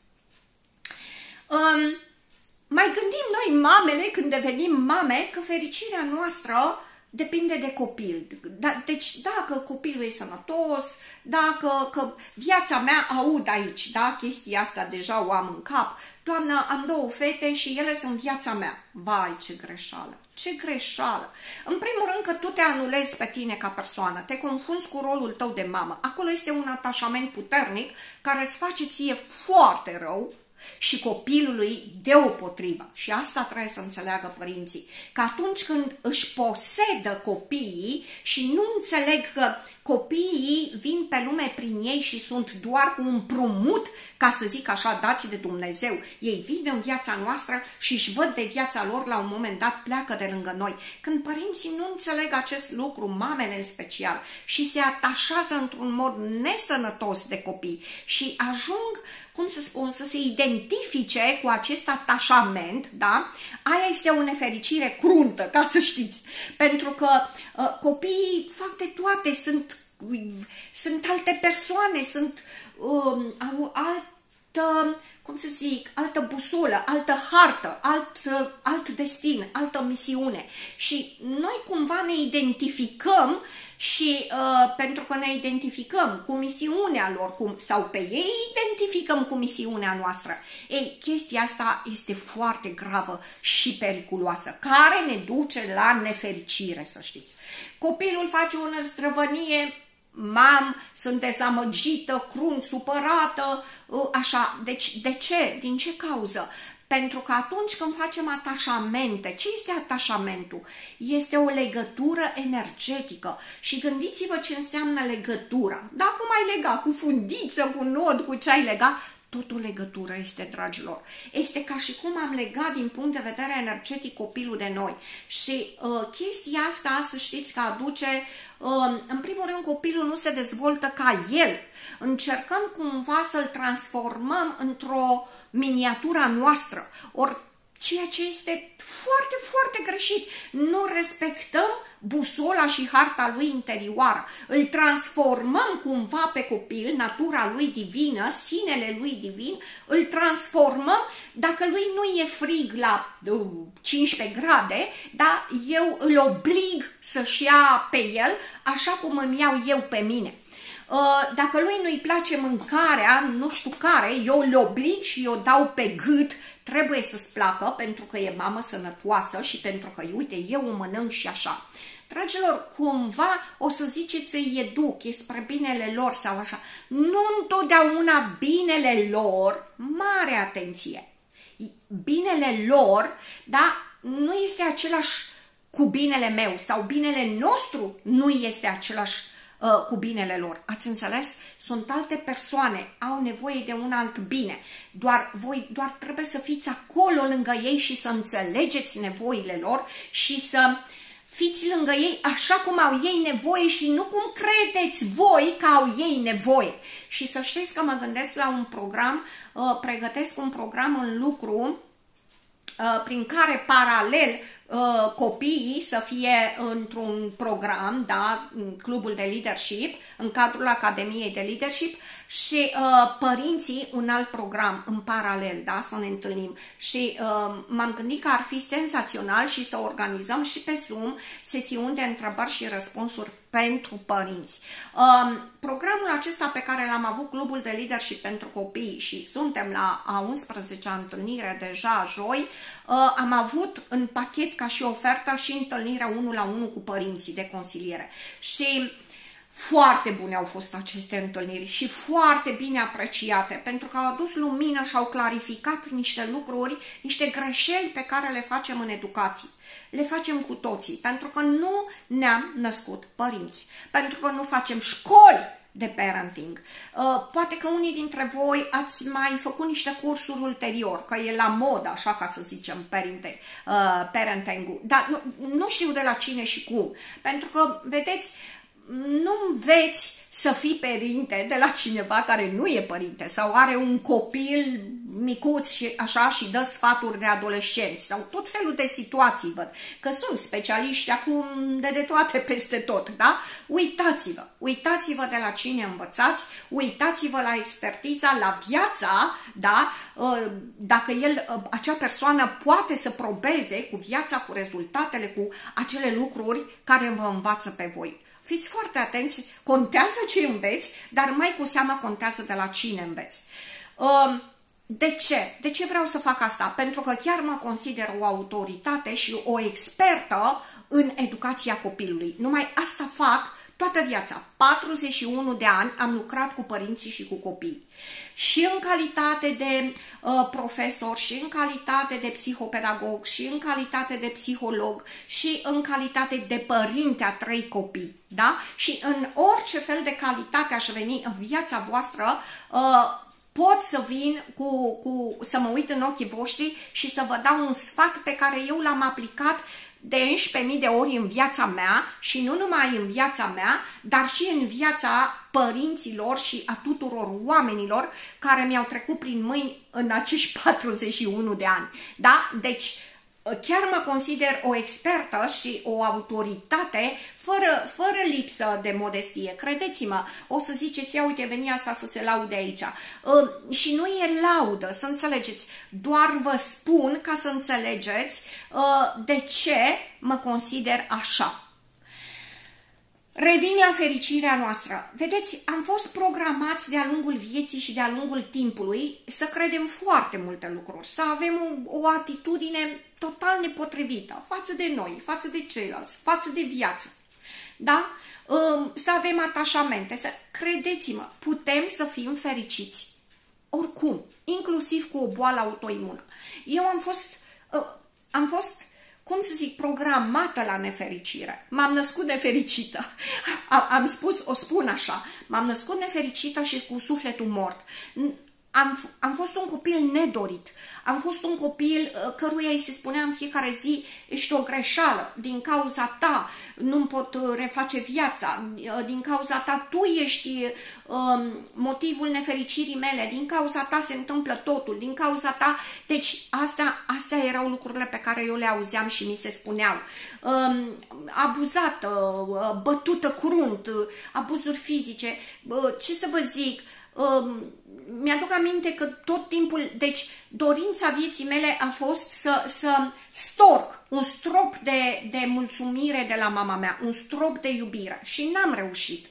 Um, mai gândim noi, mamele, când devenim mame, că fericirea noastră depinde de copil. Deci dacă copilul e sănătos, dacă că viața mea, aud aici, da, chestia asta deja o am în cap, Doamnă, am două fete și ele sunt viața mea. Vai, ce greșeală, ce greșeală. În primul rând că tu te anulezi pe tine ca persoană, te confunzi cu rolul tău de mamă. Acolo este un atașament puternic care îți face ție foarte rău și copilului deopotrivă. Și asta trebuie să înțeleagă părinții. Că atunci când își posedă copiii și nu înțeleg că copiii vin pe lume prin ei și sunt doar cu un împrumut, ca să zic așa, dați de Dumnezeu. Ei vin în viața noastră și își văd de viața lor, la un moment dat pleacă de lângă noi. Când părinții nu înțeleg acest lucru, mamele în special, și se atașează într-un mod nesănătos de copii și ajung, cum să spun, să se identifice cu acest atașament, da? Aia este o nefericire cruntă, ca să știți. Pentru că uh, copiii fac de toate, sunt, sunt alte persoane, sunt uh, au altă, cum să zic, altă busolă, altă hartă, alt, uh, alt destin, altă misiune. Și noi cumva ne identificăm și uh, pentru că ne identificăm cu misiunea lor cum, sau pe ei identificăm cu misiunea noastră. Ei, chestia asta este foarte gravă și periculoasă, care ne duce la nefericire, să știți. Copilul face o năzdrăvănie, mam, sunt dezamăgită, crunt, supărată, uh, așa. Deci, de ce? Din ce cauză? Pentru că atunci când facem atașamente, ce este atașamentul? Este o legătură energetică. Și gândiți-vă ce înseamnă legătura. Da, cum ai lega? Cu fundiță, cu nod, cu ce ai lega? Tot o legătură este, dragilor. Este ca și cum am legat din punct de vedere energetic copilul de noi. Și uh, chestia asta, să știți că aduce, uh, în primul rând, copilul nu se dezvoltă ca el. Încercăm cumva să-l transformăm într-o miniatura noastră. Ori ceea ce este foarte, foarte greșit. Nu respectăm busola și harta lui interioară. Îl transformăm cumva pe copil, natura lui divină, sinele lui divin, îl transformăm, dacă lui nu e frig la uh, cincisprezece grade, dar eu îl oblig să-și ia pe el așa cum îmi iau eu pe mine. Dacă lui nu-i place mâncarea, nu știu care, eu îl oblig și eu dau pe gât, trebuie să-ți placă pentru că e mamă sănătoasă și pentru că, uite, eu o mănânc și așa. Dragilor, cumva o să ziceți să-i educ, e spre binele lor sau așa. Nu întotdeauna binele lor, mare atenție, binele lor, da, nu este același cu binele meu sau binele nostru nu este același cu binele lor. Ați înțeles? Sunt alte persoane, au nevoie de un alt bine. Doar voi doar trebuie să fiți acolo lângă ei și să înțelegeți nevoile lor și să fiți lângă ei așa cum au ei nevoie și nu cum credeți voi că au ei nevoie. Și să știți că mă gândesc la un program, pregătesc un program în lucru prin care paralel copiii să fie într-un program, da, în clubul de leadership, în cadrul Academiei de Leadership și uh, părinții un alt program în paralel, da, să ne întâlnim. Și uh, m-am gândit că ar fi senzațional și să organizăm și pe Zoom sesiuni de întrebări și răspunsuri pentru părinți. Uh, programul acesta pe care l-am avut, Clubul de Leadership pentru Copii, și suntem la a unsprezecea întâlnire deja joi, uh, am avut în pachet ca și ofertă și întâlnirea unu la unu cu părinții de consiliere. Și foarte bune au fost aceste întâlniri și foarte bine apreciate, pentru că au adus lumină și au clarificat niște lucruri, niște greșeli pe care le facem în educație. Le facem cu toții, pentru că nu ne-am născut părinți, pentru că nu facem școli de parenting. Poate că unii dintre voi ați mai făcut niște cursuri ulterior, că e la modă, așa ca să zicem, parenting-ul, dar nu, nu știu de la cine și cum, pentru că, vedeți, nu înveți să fii părinte de la cineva care nu e părinte sau are un copil micuț și așa și dă sfaturi de adolescenți sau tot felul de situații, văd că sunt specialiști acum de, de toate peste tot, da? Uitați-vă, uitați-vă de la cine învățați, uitați-vă la expertiza, la viața, da? Dacă el, acea persoană poate să probeze cu viața, cu rezultatele, cu acele lucruri care vă învață pe voi. Fiți foarte atenți, contează ce înveți, dar mai cu seamă contează de la cine înveți. De ce? De ce vreau să fac asta? Pentru că chiar mă consider o autoritate și o expertă în educația copilului. Numai asta fac toată viața, patruzeci și unu de ani, am lucrat cu părinții și cu copiii. Și în calitate de uh, profesor, și în calitate de psihopedagog, și în calitate de psiholog, și în calitate de părinte a trei copii, da? Și în orice fel de calitate aș veni în viața voastră, uh, pot să vin cu, cu, să mă uit în ochii voștri și să vă dau un sfat pe care eu l-am aplicat de unsprezece mii de ori în viața mea și nu numai în viața mea, dar și în viața părinților și a tuturor oamenilor care mi-au trecut prin mâini în acești patruzeci și unu de ani. Da? Deci chiar mă consider o expertă și o autoritate fără, fără lipsă de modestie. Credeți-mă, o să ziceți, ia uite, veni asta să se laude aici. Uh, și nu e laudă, să înțelegeți. Doar vă spun ca să înțelegeți uh, de ce mă consider așa. Revin la fericirea noastră. Vedeți, am fost programați de-a lungul vieții și de-a lungul timpului să credem foarte multe lucruri, să avem o, o atitudine total nepotrivită față de noi, față de ceilalți, față de viață. Da? Să avem atașamente. Să... Credeți-mă, putem să fim fericiți oricum, inclusiv cu o boală autoimună. Eu am fost... Am fost cum să zic, programată la nefericire. M-am născut nefericită. Am spus, o spun așa, m-am născut nefericită și cu sufletul mort. Am, am fost un copil nedorit. Am fost un copil căruia îi se spunea în fiecare zi, ești o greșeală, din cauza ta nu-mi pot reface viața, din cauza ta tu ești um, motivul nefericirii mele, din cauza ta se întâmplă totul, din cauza ta... Deci astea, astea erau lucrurile pe care eu le auzeam și mi se spuneau. Um, abuzată, bătută crunt, abuzuri fizice, ce să vă zic... Um, mi-aduc aminte că tot timpul, deci dorința vieții mele a fost să, să storc un strop de, de mulțumire de la mama mea, un strop de iubire și n-am reușit.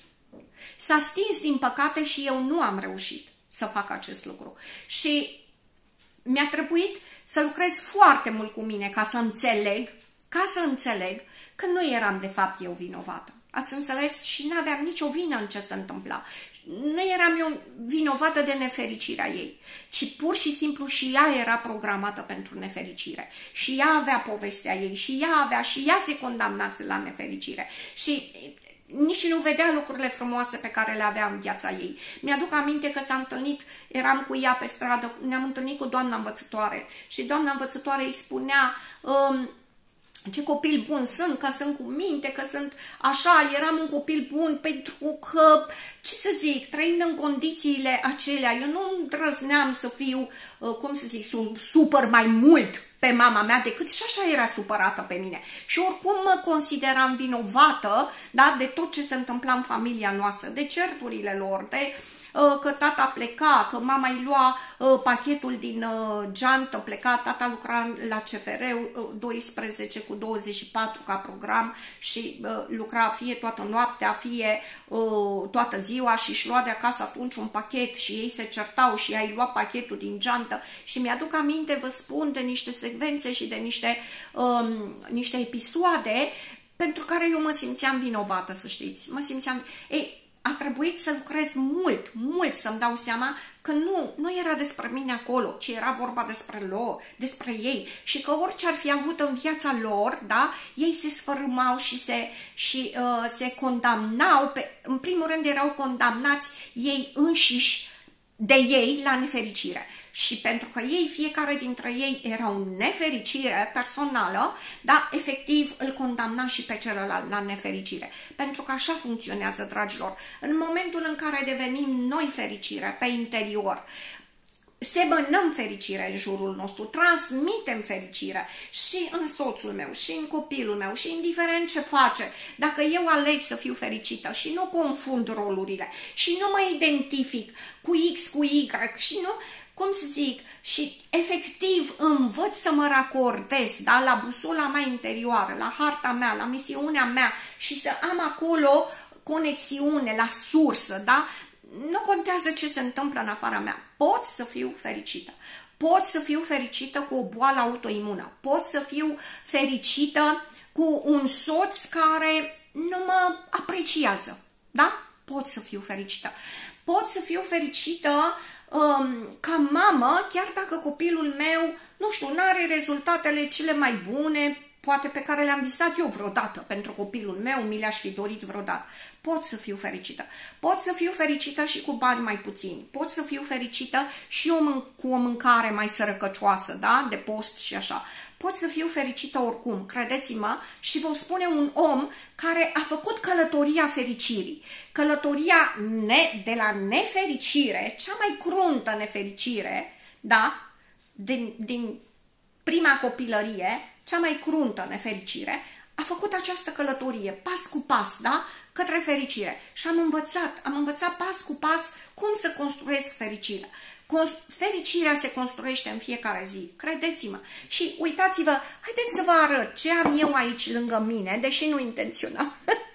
S-a stins din păcate și eu nu am reușit să fac acest lucru. Și mi-a trebuit să lucrez foarte mult cu mine ca să înțeleg, ca să înțeleg că nu eram de fapt eu vinovată. Ați înțeles? Și n-aveam nicio vină în ce se întâmpla. Nu eram eu vinovată de nefericirea ei, ci pur și simplu și ea era programată pentru nefericire. Și ea avea povestea ei, și ea avea, și ea se condamnase la nefericire. Și nici nu vedea lucrurile frumoase pe care le avea în viața ei. Mi-aduc aminte că s-a întâlnit, eram cu ea pe stradă, ne-am întâlnit cu doamna învățătoare și doamna învățătoare îi spunea... Um, ce copil bun sunt, că sunt cu minte, că sunt așa, eram un copil bun pentru că, ce să zic, trăind în condițiile acelea, eu nu îndrăzneam să fiu, cum să zic, super mai mult pe mama mea decât și așa era supărată pe mine. Și oricum mă consideram vinovată, da, de tot ce se întâmpla în familia noastră, de certurile lor, de... că tata pleca, că mama îi lua uh, pachetul din uh, geantă, pleca, tata lucra la C F R uh, doisprezece cu douăzeci și patru ca program și uh, lucra fie toată noaptea, fie uh, toată ziua și își lua de acasă atunci un pachet și ei se certau și ea îi lua pachetul din geantă și mi-aduc aminte, vă spun, de niște secvențe și de niște, um, niște episoade pentru care eu mă simțeam vinovată, să știți. Mă simțeam... Ei, a trebuit să lucrez mult, mult să-mi dau seama că nu, nu era despre mine acolo, ci era vorba despre lor, despre ei și că orice ar fi avut în viața lor, da, ei se sfărâmau și se, și, uh, se condamnau, pe, în primul rând erau condamnați ei înșiși de ei la nefericire. Și pentru că ei, fiecare dintre ei era o nefericire personală, da, efectiv îl condamna și pe celălalt la nefericire. Pentru că așa funcționează, dragilor. În momentul în care devenim noi fericire pe interior, semănăm fericire în jurul nostru, transmitem fericire și în soțul meu, și în copilul meu, și indiferent ce face, dacă eu aleg să fiu fericită și nu confund rolurile și nu mă identific cu X, cu Y și nu... cum să zic, și efectiv învăț să mă racordez, da, la busola mea interioară, la harta mea, la misiunea mea și să am acolo conexiune, la sursă, da? Nu contează ce se întâmplă în afara mea, pot să fiu fericită. Pot să fiu fericită cu o boală autoimună, pot să fiu fericită cu un soț care nu mă apreciază. Da? Pot să fiu fericită. Pot să fiu fericită um, ca mamă, chiar dacă copilul meu, nu știu, nu are rezultatele cele mai bune, poate pe care le-am visat eu vreodată pentru copilul meu, mi le-aș fi dorit vreodată. Pot să fiu fericită. Pot să fiu fericită și cu bani mai puțini. Pot să fiu fericită și eu cu o mâncare mai sărăcăcioasă, da? De post și așa. Pot să fiu fericită oricum, credeți-mă, și vă spune un om care a făcut călătoria fericirii. Călătoria ne, de la nefericire, cea mai cruntă nefericire, da? Din, din prima copilărie, cea mai cruntă nefericire, a făcut această călătorie, pas cu pas, da? Către fericire. Și am învățat, am învățat pas cu pas cum să construiesc fericirea. Fericirea se construiește în fiecare zi, credeți-mă. Și uitați-vă, haideți să vă arăt ce am eu aici lângă mine, deși nu intenționam.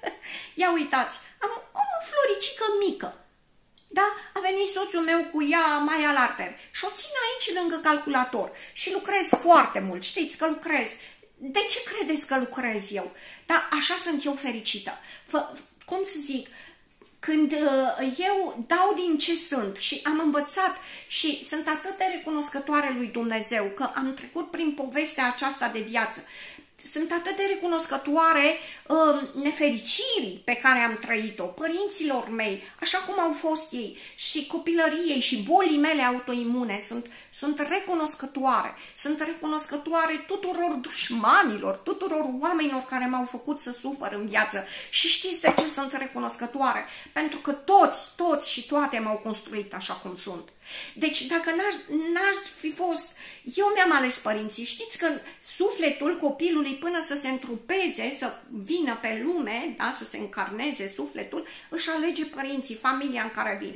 Ia uitați, am, am o floricică mică. Da? A venit soțul meu cu ea mai alarter și o țin aici lângă calculator și lucrez foarte mult, știți că lucrez. De ce credeți că lucrez eu? Da, așa sunt eu fericită. Fă, cum să zic, când uh, eu dau din ce sunt și am învățat și sunt atât de recunoscătoare lui Dumnezeu că am trecut prin povestea aceasta de viață, sunt atât de recunoscătoare uh, nefericirii pe care am trăit-o, părinților mei, așa cum au fost ei, și copilăriei și bolii mele autoimune, sunt, sunt recunoscătoare. Sunt recunoscătoare tuturor dușmanilor, tuturor oamenilor care m-au făcut să sufăr în viață. Și știți de ce sunt recunoscătoare? Pentru că toți, toți și toate m-au construit așa cum sunt. Deci dacă n-aș fi fost, eu mi-am ales părinții. Știți că sufletul copilului, până să se întrupeze, să vină pe lume, da, să se încarneze sufletul, își alege părinții, familia în care vine.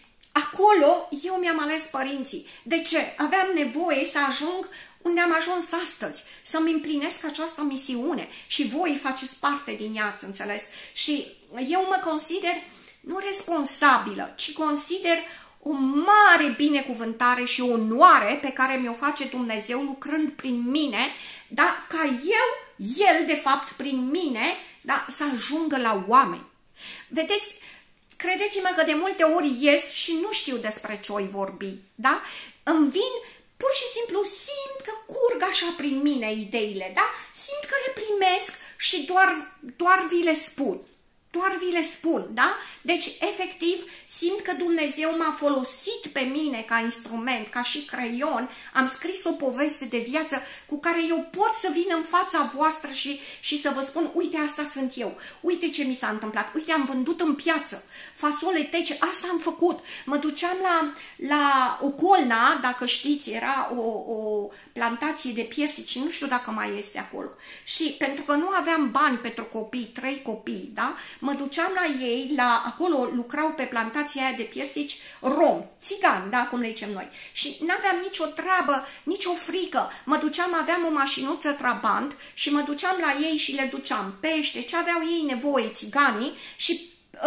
Acolo eu mi-am ales părinții. De ce? Aveam nevoie să ajung unde am ajuns astăzi, să-mi împlinesc această misiune și voi faceți parte din ea, ați înțeles? Și eu mă consider nu responsabilă, ci consider o mare binecuvântare și onoare pe care mi-o face Dumnezeu lucrând prin mine, da, ca eu, El, de fapt, prin mine, da, să ajungă la oameni. Vedeți, credeți-mă că de multe ori ies și nu știu despre ce oi vorbi, da? Îmi vin, pur și simplu simt că curg așa prin mine ideile, da? Simt că le primesc și doar, doar vi le spun. Doar vi le spun, da? Deci, efectiv, simt că Dumnezeu m-a folosit pe mine ca instrument, ca și creion. Am scris o poveste de viață cu care eu pot să vin în fața voastră și, și să vă spun, uite, asta sunt eu, uite ce mi s-a întâmplat, uite, am vândut în piață fasole tece, asta am făcut. Mă duceam la, la Ocolna, dacă știți, era o, o plantație de piersici, nu știu dacă mai este acolo. Și pentru că nu aveam bani pentru copii, trei copii, da? Mă duceam la ei, la, acolo lucrau pe plantația aia de piersici romi, țigani, da, cum le zicem noi. Și n-aveam nicio treabă, nicio frică. Mă duceam, aveam o mașinuță Trabant și mă duceam la ei și le duceam pește, ce aveau ei nevoie, țiganii, și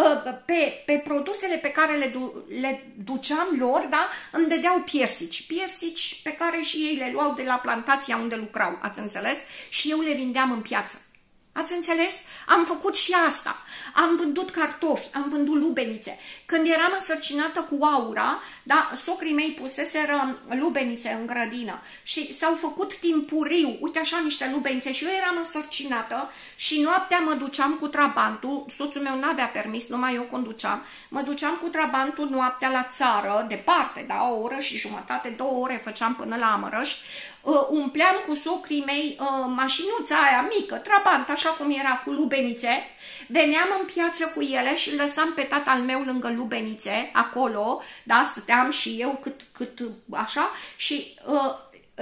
Pe, pe produsele pe care le, du, le duceam lor, da, îmi dădeau piersici, piersici pe care și ei le luau de la plantația unde lucrau, ați înțeles? Și eu le vindeam în piață. Ați înțeles? Am făcut și asta. Am vândut cartofi, am vândut lubenițe. Când eram însărcinată cu Aura, da, socrii mei puseseră lubenițe în grădină și s-au făcut timpuriu, uite așa niște lubenițe, și eu eram însărcinată și noaptea mă duceam cu trabantul, soțul meu n-avea permis, numai eu conduceam, mă duceam cu trabantul noaptea la țară, departe, da, o oră și jumătate, două ore făceam până la Amărăș. Uh, umpleam cu socrii mei uh, mașinuța aia mică, Trabant, așa cum era, cu lubenițe, veneam în piață cu ele și îl lăsam pe tatăl meu lângă lubenițe, acolo, da, stăteam și eu cât, cât așa, și uh,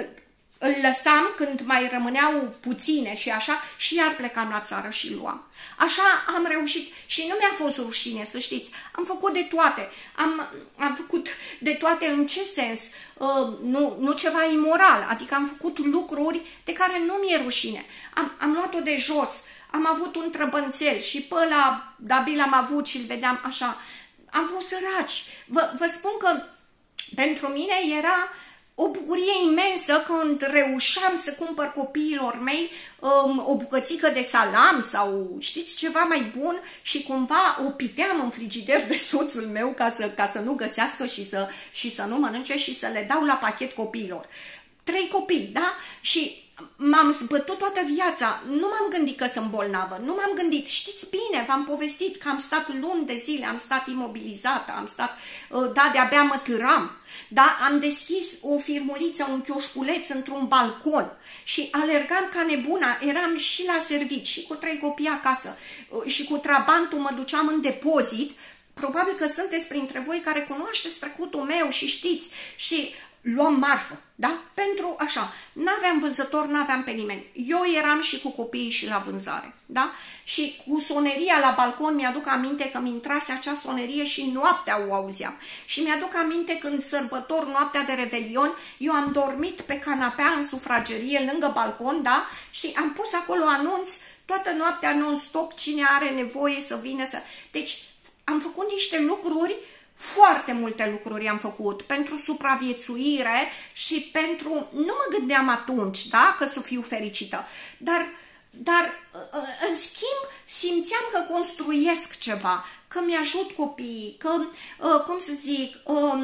îl lăsam când mai rămâneau puține și așa, și iar plecam la țară și luam. Așa am reușit și nu mi-a fost rușine, să știți. Am făcut de toate. Am, am făcut de toate în ce sens? Uh, nu, nu ceva imoral, adică am făcut lucruri de care nu mi-e rușine. Am, am luat-o de jos, am avut un trăbănțel și pe ăla, de-abia l-am avut și îl vedeam așa. Am fost săraci. Vă, vă spun că pentru mine era o bucurie imensă când reușeam să cumpăr copiilor mei um, o bucățică de salam sau știți ceva mai bun și cumva o piteam în frigider de soțul meu ca să, ca să nu găsească și să, și să nu mănânce și să le dau la pachet copiilor. Trei copii, da? Și m-am zbătut toată viața, nu m-am gândit că sunt bolnavă, nu m-am gândit, știți bine, v-am povestit că am stat luni de zile, am stat imobilizată, am stat, da, de-abia mă târam, da, am deschis o firmuliță, un chioșculeț într-un balcon și alergam ca nebuna, eram și la servici și cu trei copii acasă și cu trabantul mă duceam în depozit. Probabil că sunteți printre voi care cunoașteți trecutul meu și știți și luam marfă, da? Pentru așa, n-aveam vânzător, n-aveam pe nimeni. Eu eram și cu copiii și la vânzare, da? Și cu soneria la balcon mi-aduc aminte că mi intrase acea sonerie și noaptea o auzeam. Și mi-aduc aminte când sărbător, noaptea de Revelion, eu am dormit pe canapea în sufragerie lângă balcon, da? Și am pus acolo anunț toată noaptea non-stop cine are nevoie să vină să... Deci am făcut niște lucruri. Foarte multe lucruri am făcut pentru supraviețuire și pentru... Nu mă gândeam atunci, da, că să fiu fericită, dar, dar în schimb simțeam că construiesc ceva, că mi-ajut copiii, că, cum să zic,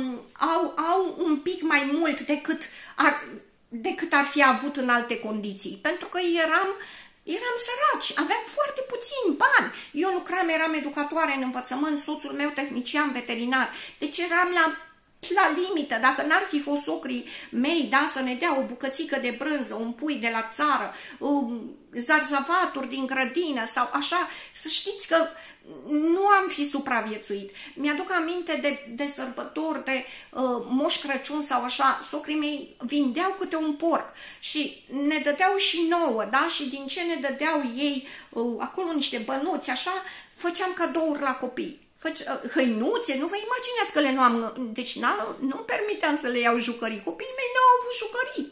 au, au un pic mai mult decât ar, decât ar fi avut în alte condiții, pentru că eram... Eram săraci, aveam foarte puțini bani. Eu lucram, eram educatoare în învățământ, soțul meu tehnician veterinar. Deci eram la, la limită. Dacă n-ar fi fost socrii mei, da, să ne dea o bucățică de brânză, un pui de la țară, um, zarzavaturi din grădină sau așa, să știți că nu am fi supraviețuit. Mi-aduc aminte de, de sărbători, de uh, Moș Crăciun sau așa, socrii mei vindeau câte un porc și ne dădeau și nouă, da? Și din ce ne dădeau ei uh, acolo niște bănuți, așa, făceam cadouri la copii. Făce, uh, hăinuțe, nu vă imaginați că le luam, deci nu-mi permiteam să le iau jucării. Copiii mei nu au avut jucării.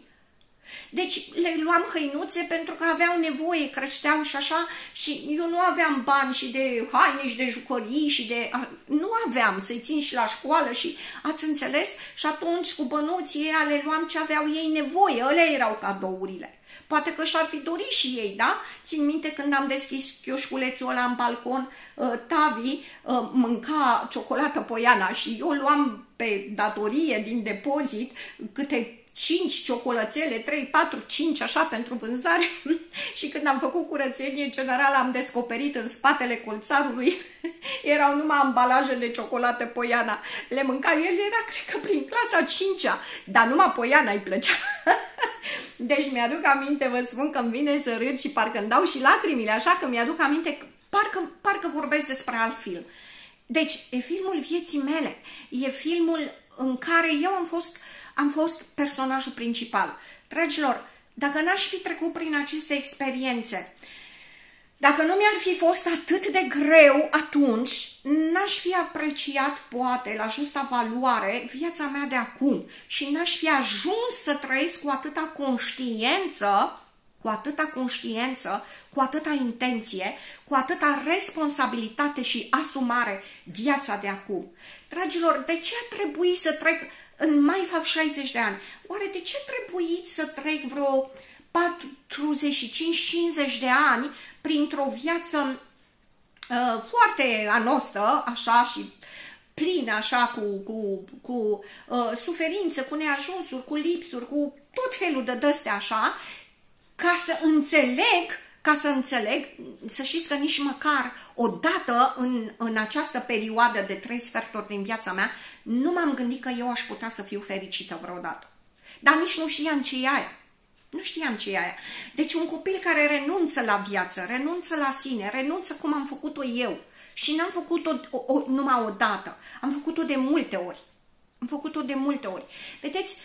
Deci le luam hăinuțe pentru că aveau nevoie, creșteau și așa și eu nu aveam bani și de haine și de jucării și de... Nu aveam să-i țin și la școală și ați înțeles? Și atunci cu bănuții ăia le luam ce aveau ei nevoie, ălea erau cadourile. Poate că și-ar fi dorit și ei, da? Țin minte când am deschis chioșculețul ăla în balcon, Tavi mânca ciocolată Poiana și eu luam pe datorie din depozit câte cinci ciocolățele, trei, patru, cinci, așa, pentru vânzare. Și când am făcut curățenie, în general, am descoperit în spatele colțarului, erau numai ambalaje de ciocolată Poiana. Le mânca, el era, cred că, prin clasa a cincea, dar numai Poiana îi plăcea. Deci mi-aduc aminte, vă spun că îmi vine să râd și parcă îmi dau și lacrimile, așa că mi-aduc aminte, parcă, parcă vorbesc despre alt film. Deci, e filmul vieții mele, e filmul în care eu am fost Am fost personajul principal. Dragilor, dacă n-aș fi trecut prin aceste experiențe, dacă nu mi-ar fi fost atât de greu atunci, n-aș fi apreciat, poate, la justa valoare, viața mea de acum și n-aș fi ajuns să trăiesc cu atâta conștiință, cu atâta conștiință, cu atâta intenție, cu atâta responsabilitate și asumare viața de acum. Dragilor, de ce a trebuit să trec... În mai fac șaizeci de ani. Oare de ce trebuie să trec vreo patruzeci și cinci cincizeci de ani printr-o viață uh, foarte anostă, așa, și plină, așa, cu, cu, cu uh, suferință, cu neajunsuri, cu lipsuri, cu tot felul de dăstea, așa, ca să înțeleg, ca să înțeleg, să știți că nici măcar odată în, în această perioadă de trei sferturi din viața mea, nu m-am gândit că eu aș putea să fiu fericită vreodată. Dar nici nu știam ce e aia. Nu știam ce e aia. Deci un copil care renunță la viață, renunță la sine, renunță cum am făcut-o eu. Și n-am făcut-o numai o dată. Am făcut-o de multe ori. Am făcut-o de multe ori. Vedeți,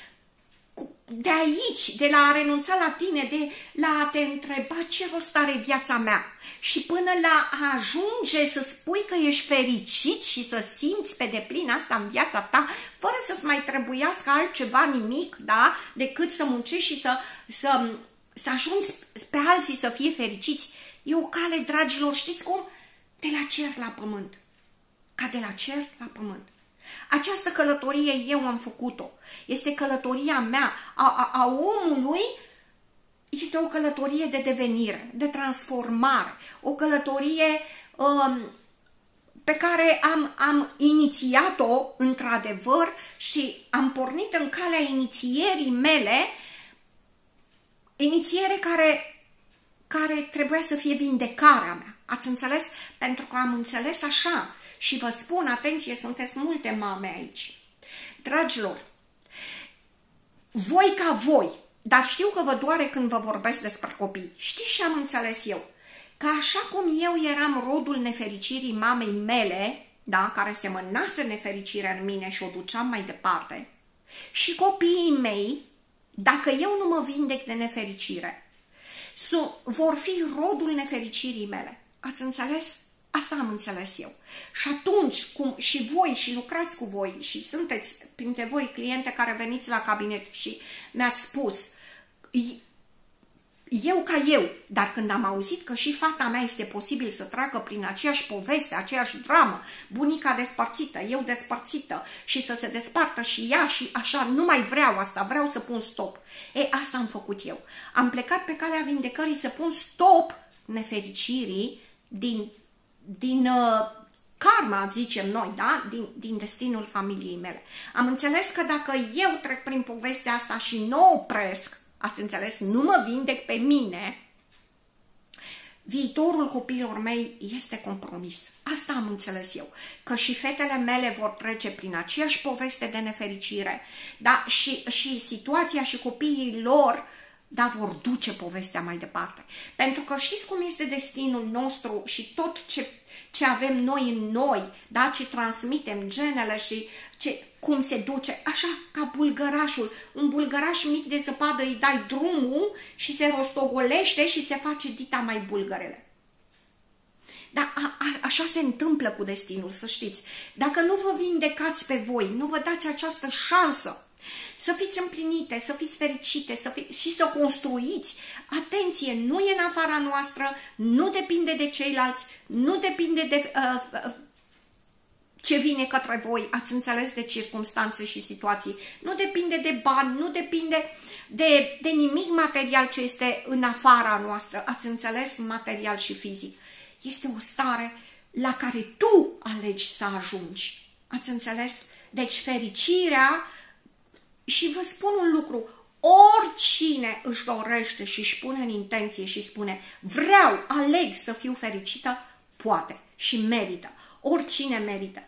de aici, de la a renunța la tine, de la a te întreba ce rost are viața mea și până la a ajunge să spui că ești fericit și să simți pe deplin asta în viața ta, fără să-ți mai trebuiască altceva, nimic, da, decât să muncești și să, să, să ajungi pe alții să fie fericiți. E o cale, dragilor, știți cum? De la cer la pământ. Ca de la cer la pământ. Această călătorie eu am făcut-o. Este călătoria mea, a, a, a omului, este o călătorie de devenire, de transformare, o călătorie um, pe care am, am inițiat-o într-adevăr și am pornit în calea inițierii mele, inițiere care, care trebuia să fie vindecarea mea. Ați înțeles? Pentru că am înțeles așa și vă spun, atenție, sunteți multe mame aici. Dragilor, voi ca voi, dar știu că vă doare când vă vorbesc despre copii. Știți ce am înțeles eu? Că așa cum eu eram rodul nefericirii mamei mele, da, care semănase nefericirea în mine și o duceam mai departe, și copiii mei, dacă eu nu mă vindec de nefericire, vor fi rodul nefericirii mele. Ați înțeles? Asta am înțeles eu. Și atunci, cum și voi, și lucrați cu voi, și sunteți printre voi cliente care veniți la cabinet și mi-ați spus, eu ca eu, dar când am auzit că și fata mea este posibil să treacă prin aceeași poveste, aceeași dramă, bunica despărțită, eu despărțită, și să se despartă și ea și așa, nu mai vreau asta, vreau să pun stop. E, asta am făcut eu. Am plecat pe calea vindecării să pun stop nefericirii din, din uh, karma, zicem noi, da? Din, din destinul familiei mele. Am înțeles că dacă eu trec prin povestea asta și nu o opresc, ați înțeles, nu mă vindec pe mine, viitorul copiilor mei este compromis. Asta am înțeles eu. Că și fetele mele vor trece prin aceeași poveste de nefericire, da? și, și situația și copiii lor, da, vor duce povestea mai departe. Pentru că știți cum este destinul nostru și tot ce, ce avem noi în noi, da? Ce transmitem, genele și ce, cum se duce, așa ca bulgărașul. Un bulgăraș mic de zăpadă îi dai drumul și se rostogolește și se face dita mai bulgărele. Dar a, a, așa se întâmplă cu destinul, să știți. Dacă nu vă vindecați pe voi, nu vă dați această șansă să fiți împlinite, să fiți fericite să fi, și să construiți. Atenție, nu e în afara noastră, nu depinde de ceilalți, nu depinde de uh, uh, ce vine către voi, ați înțeles, de circumstanțe și situații. Nu depinde de bani, nu depinde de, de nimic material ce este în afara noastră, ați înțeles, material și fizic. Este o stare la care tu alegi să ajungi. Ați înțeles? Deci fericirea. Și vă spun un lucru, oricine își dorește și își pune în intenție și spune vreau, aleg să fiu fericită, poate și merită. Oricine merită.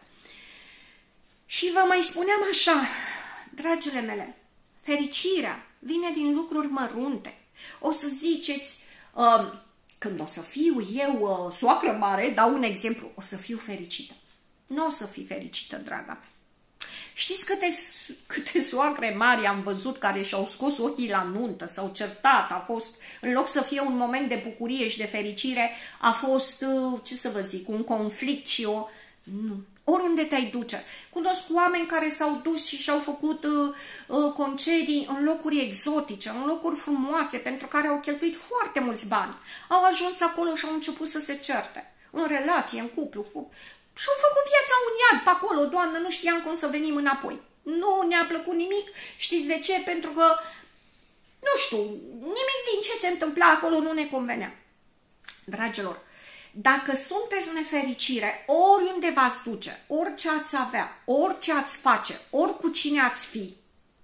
Și vă mai spuneam așa, dragile mele, fericirea vine din lucruri mărunte. O să ziceți, uh, când o să fiu eu uh, soacră mare, dau un exemplu, o să fiu fericită. Nu o să fii fericită, draga mea. Știți câte, câte soacre mari am văzut care și-au scos ochii la nuntă, s-au certat, a fost, în loc să fie un moment de bucurie și de fericire, a fost, ce să vă zic, un conflict și o... Nu. Oriunde te-ai duce. Cunosc oameni care s-au dus și și-au făcut uh, uh, concedii în locuri exotice, în locuri frumoase, pentru care au cheltuit foarte mulți bani. Au ajuns acolo și au început să se certe. În relație, în cuplu, cu... Și-au făcut viața un iad pe acolo, Doamnă, nu știam cum să venim înapoi. Nu ne-a plăcut nimic, știți de ce? Pentru că, nu știu, nimic din ce se întâmpla acolo nu ne convenea. Dragilor, dacă sunteți nefericire, oriunde v-ați duce, orice ați avea, orice ați face, ori cu cine ați fi,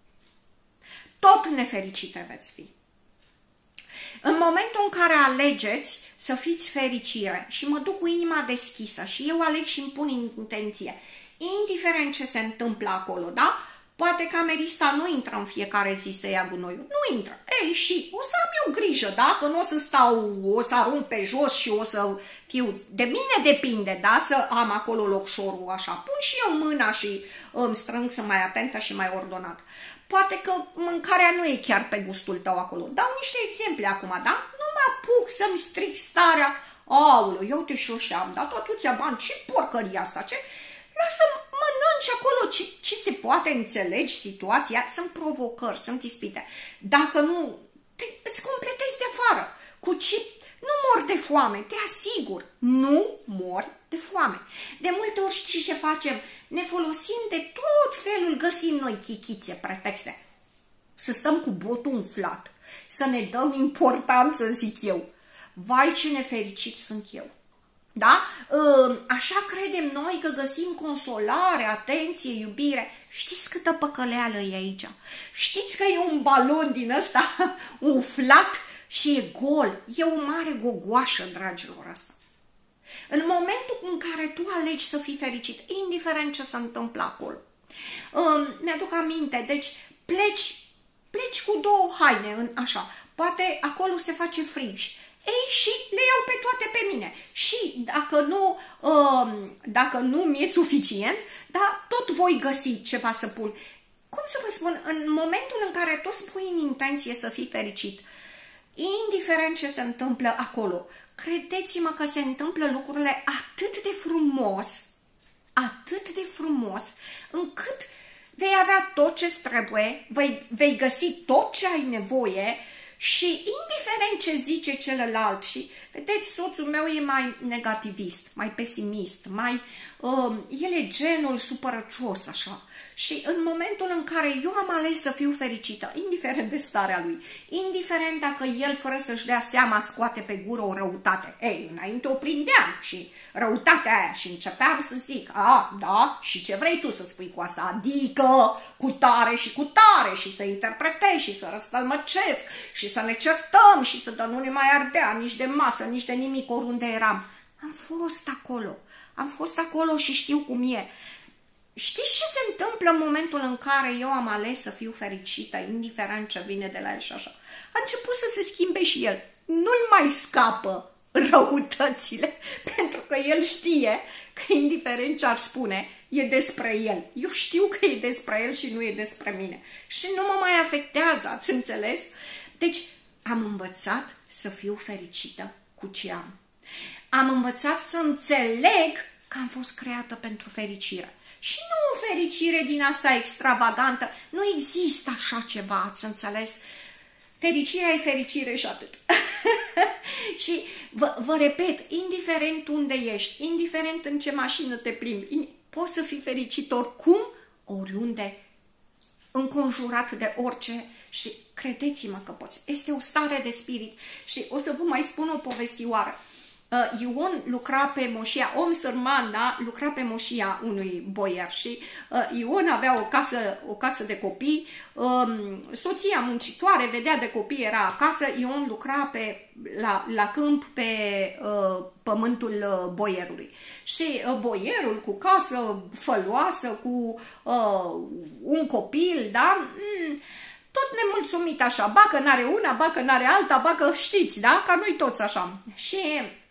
tot nefericite veți fi. În momentul în care alegeți să fiți fericire și mă duc cu inima deschisă și eu aleg și îmi pun intenție, indiferent ce se întâmplă acolo, da? Poate camerista nu intră în fiecare zi să ia gunoiul. Nu intră. Ei, și o să am eu grijă, da? Că nu o să stau, o să arunc pe jos și o să fiu... De mine depinde, da? Să am acolo locșorul așa. Pun și eu mâna și îmi strâng, să mai atentă și mai ordonat. Poate că mâncarea nu e chiar pe gustul tău acolo. Dau niște exemple acum, da? Nu mă apuc să-mi stric starea. Aoleu, eu uite și ăștia am dat atâția bani. Ce porcărie asta? Ce... Lasă, mănânci acolo ce, ce se poate, înțelegi situația. Sunt provocări, sunt ispite. Dacă nu, te, îți completezi de afară. Cu ce... Nu mă mor de foame, te asigur, nu mor de foame. De multe ori știi ce facem? Ne folosim de tot felul, găsim noi chichițe, pretexte. Să stăm cu botul umflat, să ne dăm importanță, zic eu. Vai, ce nefericit sunt eu. Da? Așa credem noi că găsim consolare, atenție, iubire. Știți câtă păcăleală e aici? Știți că e un balon din ăsta umflat și e gol. E o mare gogoașă, dragilor, asta. În momentul în care tu alegi să fii fericit, indiferent ce se întâmplă acolo. Mi-aduc aminte, deci pleci, pleci cu două haine, în, așa, poate acolo se face frig. Ei, și le iau pe toate pe mine. Și dacă nu, uh, dacă nu mi-e suficient, dar tot voi găsi ceva să pun. Cum să vă spun, în momentul în care tu spui în intenție să fii fericit, indiferent ce se întâmplă acolo, credeți-mă că se întâmplă lucrurile atât de frumos, atât de frumos, încât vei avea tot ce-ți trebuie, vei, vei găsi tot ce ai nevoie. Și indiferent ce zice celălalt, și vedeți, soțul meu e mai negativist, mai pesimist, mai, uh, el e genul supărăcios așa. Și în momentul în care eu am ales să fiu fericită, indiferent de starea lui, indiferent dacă el fără să-și dea seama scoate pe gură o răutate, ei, înainte o prindeam și răutatea aia și începeam să zic, a, da, și ce vrei tu să spui cu asta? Adică cu tare și cu tare și să interpretezi și să răstălmăcesc și să ne certăm și să dă nu ne mai ardea nici de masă, nici de nimic oriunde eram. Am fost acolo, am fost acolo și știu cum e. Știți ce se întâmplă în momentul în care eu am ales să fiu fericită, indiferent ce vine de la el și așa? A început să se schimbe și el. Nu-l mai scapă răutățile, pentru că el știe că indiferent ce ar spune, e despre el. Eu știu că e despre el și nu e despre mine. Și nu mă mai afectează, ați înțeles? Deci am învățat să fiu fericită cu ce am. Am învățat să înțeleg că am fost creată pentru fericire. Și nu o fericire din asta extravagantă. Nu există așa ceva, ați înțeles? Fericirea e fericire și atât. Și vă, vă repet, indiferent unde ești, indiferent în ce mașină te plimbi, poți să fii fericit oricum, oriunde, înconjurat de orice. Și credeți-mă că poți. Este o stare de spirit. Și o să vă mai spun o povestioară. Uh, Ion lucra pe moșia, om sărman, da? Lucra pe moșia unui boier și uh, Ion avea o casă, o casă de copii, um, soția muncitoare vedea de copii, era acasă, Ion lucra pe, la, la câmp pe uh, pământul uh, boierului. Și uh, boierul cu casă făloasă, cu uh, un copil, da? Mm, tot nemulțumit așa, ba că n-are una, ba că n-are alta, ba că știți, da? Ca noi toți așa. Și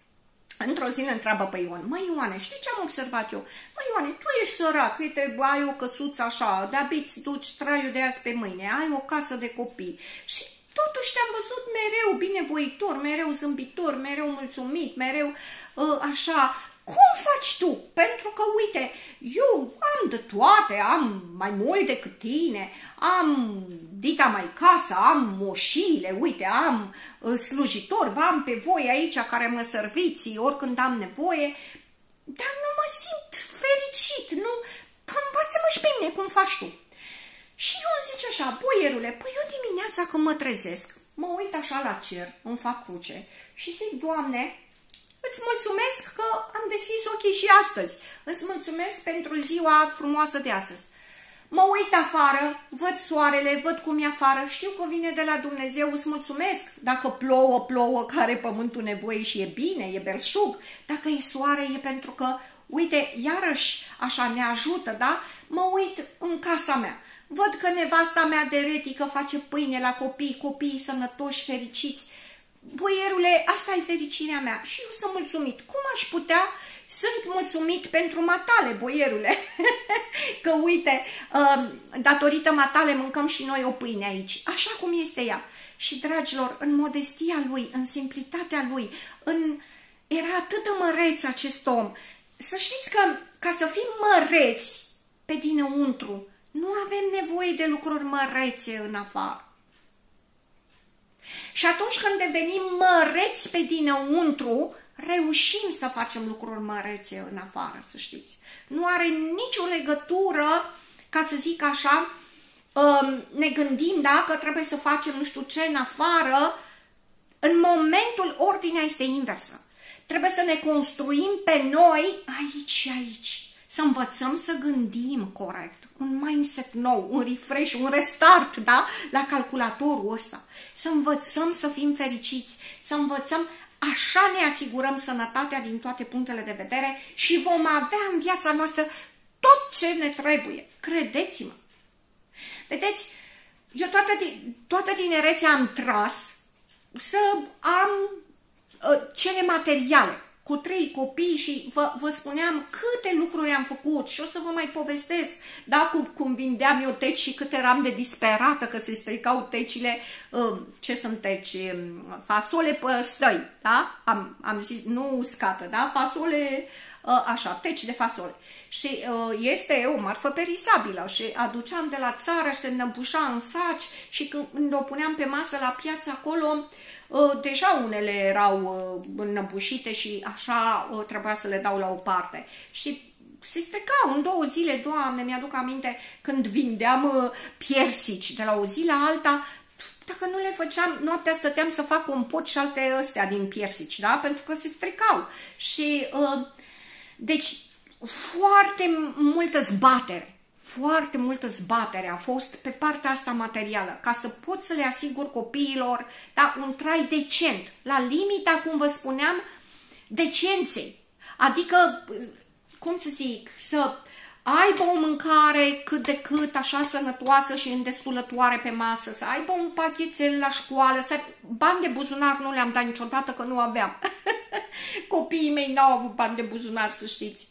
într-o zi îl întreabă pe Ion, măi Ioane, știi ce am observat eu? Măi Ioane, tu ești sărac, uite, ai o căsuță așa, de-abia îți duci traiul de azi pe mâine, ai o casă de copii și totuși te-am văzut mereu binevoitor, mereu zâmbitor, mereu mulțumit, mereu uh, așa. Cum faci tu? Pentru că, uite, eu am de toate, am mai mult decât tine, am dita mai casă, am moșile, uite, am uh, slujitori, v-am pe voi aici care mă serviți oricând am nevoie, dar nu mă simt fericit, nu? Învață-mă și pe mine cum faci tu. Și eu îmi zice așa, boierule, păi eu dimineața când mă trezesc, mă uit așa la cer, îmi fac cruce și zic, Doamne, îți mulțumesc că am deschis ochii și astăzi. Îți mulțumesc pentru ziua frumoasă de astăzi. Mă uit afară, văd soarele, văd cum e afară, știu că vine de la Dumnezeu, îți mulțumesc. Dacă plouă, plouă, că are pământul nevoie și e bine, e belșug. Dacă e soare, e pentru că, uite, iarăși așa ne ajută, da? Mă uit în casa mea. Văd că nevasta mea de retică face pâine la copii, copiii sănătoși, fericiți. Boierule, asta e fericirea mea și eu sunt mulțumit. Cum aș putea? Sunt mulțumit pentru matale, boierule. Că uite, datorită matale mâncăm și noi o pâine aici, așa cum este ea. Și dragilor, în modestia lui, în simplitatea lui, în... era atât de măreț acest om. Să știți că ca să fim măreți pe dinăuntru, nu avem nevoie de lucruri mărețe în afară. Și atunci când devenim măreți pe dinăuntru, reușim să facem lucruri mărețe în afară, să știți. Nu are nicio legătură, ca să zic așa, ne gândim, da, că trebuie să facem nu știu ce în afară. În momentul, ordinea este inversă. Trebuie să ne construim pe noi aici și aici. Să învățăm să gândim corect. Un mindset nou, un refresh, un restart, da? La calculatorul ăsta. Să învățăm să fim fericiți, să învățăm, așa ne asigurăm sănătatea din toate punctele de vedere și vom avea în viața noastră tot ce ne trebuie. Credeți-mă! Vedeți, eu toată, toată tinerețea am tras să am uh, cele materiale. Cu trei copii și vă, vă spuneam câte lucruri am făcut și o să vă mai povestesc, da, cum, cum vindeam eu teci și cât eram de disperată că se stricau tecile, uh, ce sunt teci, fasole pe stăi, da, am, am zis, nu uscată, da, fasole, uh, așa, teci de fasole. Și uh, este o marfă perisabilă și aduceam de la țară și se înnăbușa în saci și când o puneam pe masă la piață acolo, uh, deja unele erau uh, înnăbușite și așa uh, trebuia să le dau la o parte. Și se strecau în două zile, Doamne, mi-aduc aminte când vindeam uh, piersici de la o zi la alta. Dacă nu le făceam, noaptea stăteam să fac compot și alte astea din piersici, da? Pentru că se strecau. Și, uh, deci, foarte multă zbatere, foarte multă zbatere a fost pe partea asta materială, ca să pot să le asigur copiilor, da, un trai decent, la limita, cum vă spuneam, decenței. Adică, cum să zic, să aibă o mâncare cât de cât, așa sănătoasă și îndestulătoare pe masă, să aibă un pachetel la școală, să... bani de buzunar nu le-am dat niciodată că nu aveam. Copiii mei n-au avut bani de buzunar, să știți.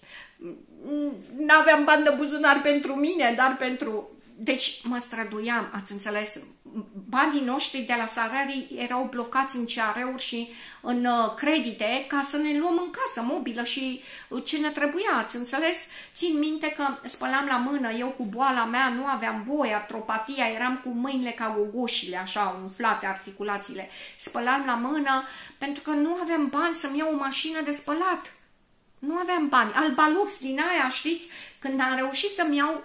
N-aveam bani de buzunar pentru mine, dar pentru... Deci mă străduiam, ați înțeles? Banii noștri de la salarii erau blocați în C R uri și în credite ca să ne luăm în casă mobilă și ce ne trebuia, ați înțeles? Țin minte că spălam la mână, eu cu boala mea nu aveam voie, artropatia, eram cu mâinile ca gogoșile, așa, umflate articulațiile. Spălam la mână pentru că nu aveam bani să-mi iau o mașină de spălat. Nu aveam bani. Albalux din aia, știți, când am reușit să-mi iau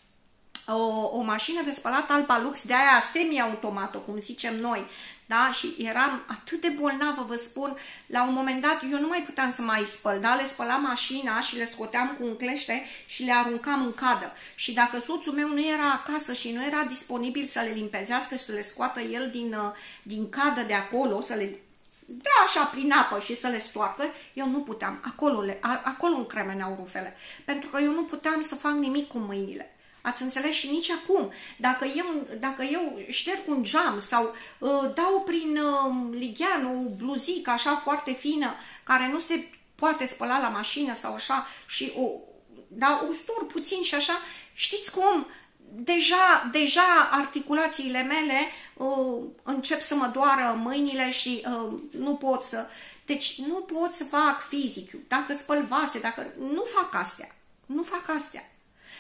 o, o mașină de spălat Albalux, de aia semi-automată, cum zicem noi, da? Și eram atât de bolnavă, vă spun, la un moment dat eu nu mai puteam să mai spăl, da? Le spălam mașina și le scoteam cu un clește și le aruncam în cadă. Și dacă soțul meu nu era acasă și nu era disponibil să le limpezească și să le scoată el din, din cadă de acolo, să le da așa prin apă și să le stoarcă, eu nu puteam. Acolo, le, a, acolo încremeneau rufele. Pentru că eu nu puteam să fac nimic cu mâinile. Ați înțeles? Și nici acum. Dacă eu, dacă eu șterg un geam sau uh, dau prin uh, lighean o bluzică așa foarte fină, care nu se poate spăla la mașină sau așa, și o, da, o stor puțin și așa, știți cum? Deja, deja articulațiile mele uh, încep să mă doară mâinile și uh, nu pot să... Deci nu pot să fac fizic. Dacă spăl vase, dacă... Nu fac astea. Nu fac astea.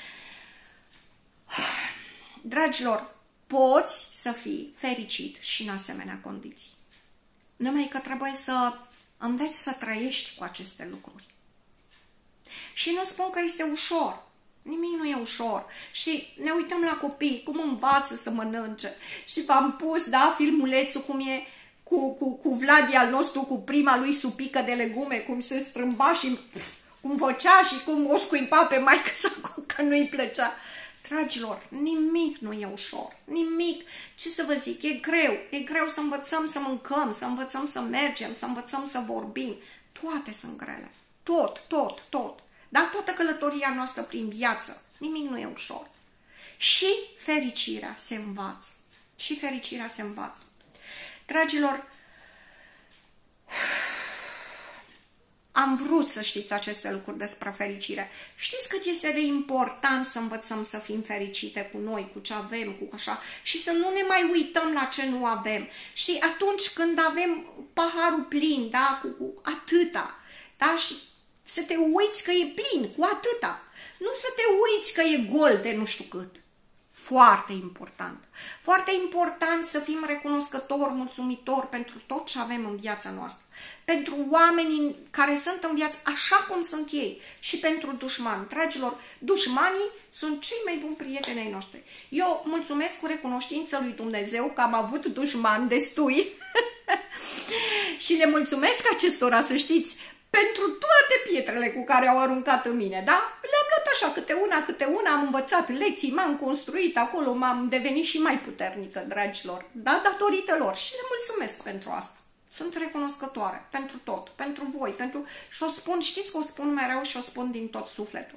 Dragilor, poți să fii fericit și în asemenea condiții. Numai că trebuie să înveți să trăiești cu aceste lucruri. Și nu spun că este ușor. Nimic nu e ușor. Și ne uităm la copii, cum învață să mănânce. Și v-am pus, da, filmulețul cum e cu, cu, cu Vladi al nostru, cu prima lui supică de legume, cum se strâmba și pf, cum făcea și cum o scuipa pe maică sa că nu-i plăcea. Dragilor, nimic nu e ușor. Nimic. Ce să vă zic? E greu. E greu să învățăm să mâncăm, să învățăm să mergem, să învățăm să vorbim. Toate sunt grele. Tot, tot, tot. Dar toată călătoria noastră prin viață, nimic nu e ușor. Și fericirea se învață. Și fericirea se învață. Dragilor, am vrut să știți aceste lucruri despre fericire. Știți cât este de important să învățăm să fim fericite cu noi, cu ce avem, cu așa, și să nu ne mai uităm la ce nu avem. Și atunci când avem paharul plin, da, cu, cu atâta, da, și să te uiți că e plin, cu atâta. Nu să te uiți că e gol de nu știu cât. Foarte important. Foarte important să fim recunoscători, mulțumitori pentru tot ce avem în viața noastră. Pentru oamenii care sunt în viață așa cum sunt ei și pentru dușmani. Dragilor, dușmanii sunt cei mai buni prieteni ai noștri. Eu mulțumesc cu recunoștință lui Dumnezeu că am avut dușmani destui și le mulțumesc acestora, să știți, pentru toate pietrele cu care au aruncat în mine, da? Le-am luat așa, câte una, câte una, am învățat lecții, m-am construit acolo, m-am devenit și mai puternică, dragilor, da? Datorită lor și le mulțumesc pentru asta. Sunt recunoscătoare pentru tot, pentru voi, pentru... și o spun, știți că o spun mereu și o spun din tot sufletul.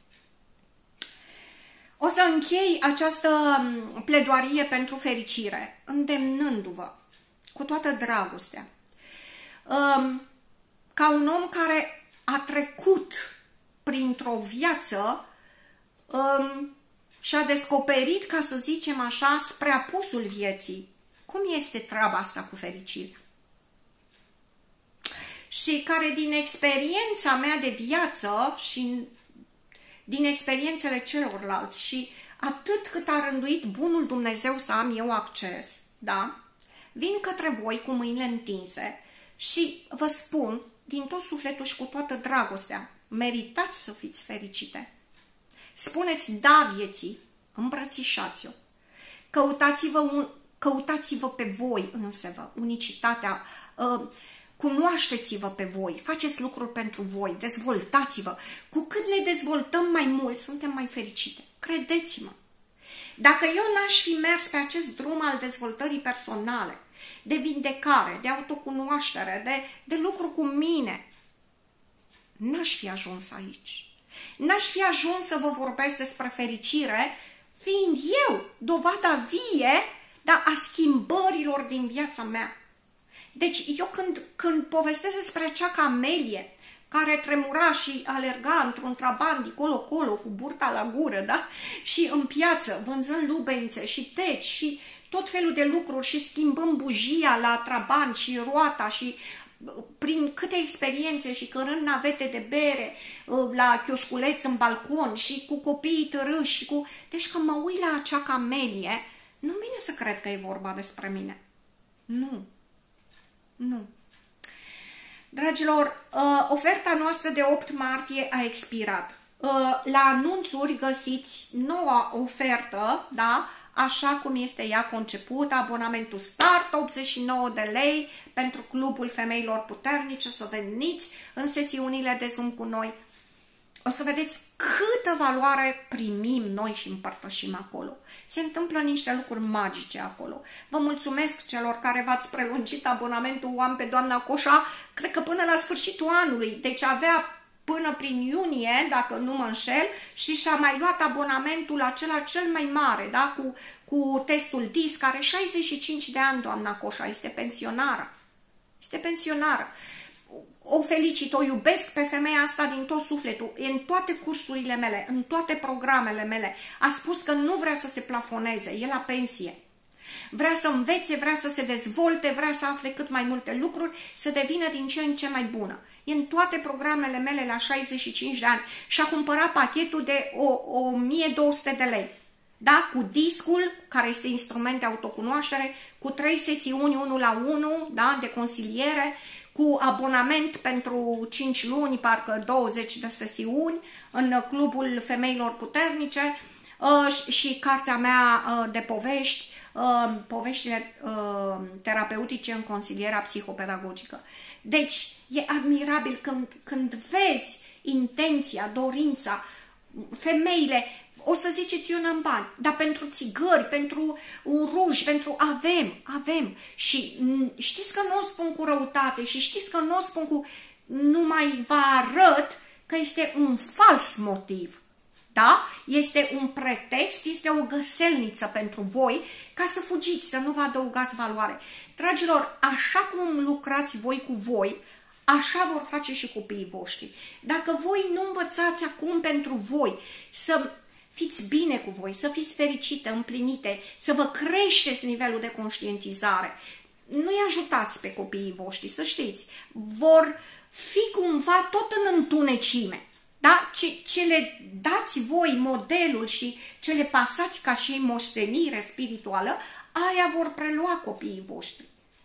O să închei această pledoarie pentru fericire, îndemnându-vă cu toată dragostea, um, ca un om care a trecut printr-o viață um, și a descoperit, ca să zicem așa, spre apusul vieții, cum este treaba asta cu fericirea. Și care din experiența mea de viață și din experiențele celorlalți și atât cât a rânduit bunul Dumnezeu să am eu acces, da? Vin către voi cu mâinile întinse și vă spun din tot sufletul și cu toată dragostea, meritați să fiți fericite. Spuneți da vieții, îmbrățișați-o. Căutați-vă căutați-vă pe voi însevă, unicitatea, cunoașteți-vă pe voi, faceți lucruri pentru voi, dezvoltați-vă. Cu cât ne dezvoltăm mai mult, suntem mai fericite. Credeți-mă. Dacă eu n-aș fi mers pe acest drum al dezvoltării personale, de vindecare, de autocunoaștere, de, de lucru cu mine, n-aș fi ajuns aici. N-aș fi ajuns să vă vorbesc despre fericire, fiind eu dovada vie, dar a schimbărilor din viața mea. Deci eu când, când povestesc despre acea camelie care tremura și alerga într-un trabant de colo-colo cu burta la gură, da? Și în piață, vânzând lubențe și teci și tot felul de lucruri și schimbând bujia la trabant și roata și prin câte experiențe și cărând navete de bere la chioșculeț în balcon și cu copiii târâși și cu... Deci când mă uit la acea camelie, nu vine să cred că e vorba despre mine. Nu. Nu. Dragilor, oferta noastră de opt martie a expirat. La anunțuri găsiți noua ofertă, da? Așa cum este ea concepută, abonamentul Start, optzeci și nouă de lei pentru Clubul Femeilor Puternice, să veniți în sesiunile de Zoom cu noi. O să vedeți câtă valoare primim noi și împărtășim acolo. Se întâmplă niște lucruri magice acolo. Vă mulțumesc celor care v-ați prelungit abonamentul O Am pe Doamna Coșa, cred că până la sfârșitul anului, deci avea până prin iunie, dacă nu mă înșel, și și-a mai luat abonamentul acela cel mai mare, da? cu, cu testul D I S, care are șaizeci și cinci de ani, doamna Coșa, este pensionară. Este pensionară. O felicit, o iubesc pe femeia asta din tot sufletul, în toate cursurile mele, în toate programele mele. A spus că nu vrea să se plafoneze, e la pensie. Vrea să învețe, vrea să se dezvolte, vrea să afle cât mai multe lucruri, să devină din ce în ce mai bună. E în toate programele mele la șaizeci și cinci de ani și a cumpărat pachetul de o mie două sute de lei. Da? Cu discul, care este instrument de autocunoaștere, cu trei sesiuni unu la unu, da? De consiliere, cu abonament pentru cinci luni, parcă douăzeci de sesiuni, în Clubul Femeilor Puternice și cartea mea de povești, poveștile terapeutice în consilierea psihopedagogică. Deci, e admirabil când, când vezi intenția, dorința, femeile, o să ziceți eu n-am bani, dar pentru țigări, pentru ruj, pentru avem, avem. Și știți că nu o spun cu răutate și știți că nu o spun cu... numai vă arăt că este un fals motiv. Da? Este un pretext, este o găselniță pentru voi ca să fugiți, să nu vă adăugați valoare. Dragilor, așa cum lucrați voi cu voi, așa vor face și copiii voștri. Dacă voi nu învățați acum pentru voi să fiți bine cu voi, să fiți fericite, împlinite, să vă creșteți nivelul de conștientizare, nu-i ajutați pe copiii voștri, să știți, vor fi cumva tot în întunecime. da? ce, ce le dați voi modelul și ce le pasați ca și moștenire spirituală, aia vor prelua copiii voștri.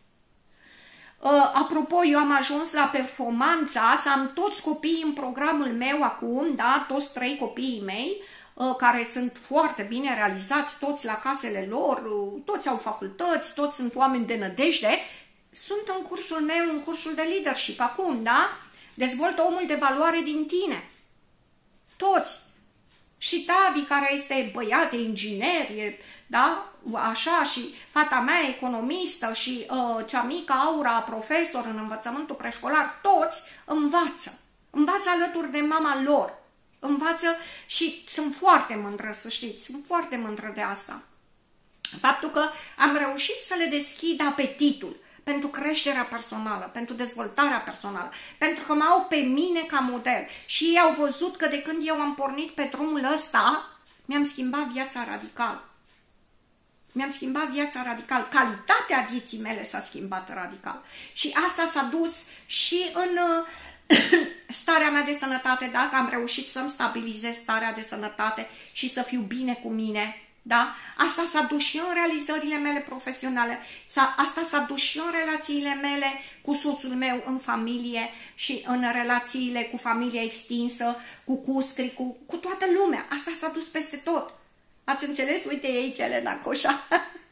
Uh, apropo, eu am ajuns la performanța să am toți copiii în programul meu acum, da? Toți trei copiii mei, uh, care sunt foarte bine realizați, toți la casele lor, uh, toți au facultăți, toți sunt oameni de nădejde, sunt în cursul meu, în cursul de leadership acum, da? Dezvoltă omul de valoare din tine. Toți. Și Tavi, care este băiat, e inginer, e, da? Așa, și fata mea economistă și uh, cea mică Aura, profesor în învățământul preșcolar, toți învață. Învață alături de mama lor. Învață și sunt foarte mândră, să știți, sunt foarte mândră de asta. Faptul că am reușit să le deschid apetitul pentru creșterea personală, pentru dezvoltarea personală, pentru că mă au pe mine ca model. Și ei au văzut că de când eu am pornit pe drumul ăsta, mi-am schimbat viața radical. Mi-am schimbat viața radical. Calitatea vieții mele s-a schimbat radical. Și asta s-a dus și în starea mea de sănătate, dacă am reușit să-mi stabilizez starea de sănătate și să fiu bine cu mine. Da? Asta s-a dus și în realizările mele profesionale, asta s-a dus și în relațiile mele cu soțul meu în familie și în relațiile cu familia extinsă, cu cuscri, cu, cu toată lumea. Asta s-a dus peste tot. Ați înțeles? Uite aici, Elena Coșa.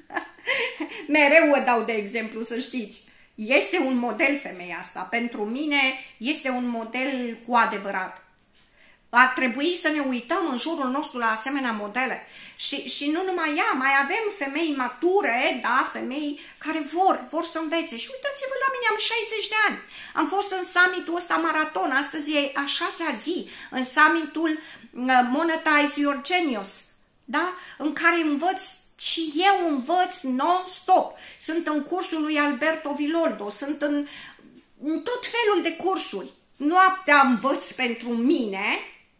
Mereu o dau de exemplu, să știți. Este un model femeia asta. Pentru mine este un model cu adevărat. Ar trebui să ne uităm în jurul nostru la asemenea modele. Și, și nu numai ea, mai avem femei mature, da, femei care vor, vor să învețe. Și uitați-vă la mine, am șaizeci de ani. Am fost în summitul ăsta maraton, astăzi e a șasea zi, în summitul Monetize Your Genius, da, în care învăț și eu învăț non-stop. Sunt în cursul lui Alberto Villoldo, sunt în, în tot felul de cursuri. Noaptea învăț pentru mine,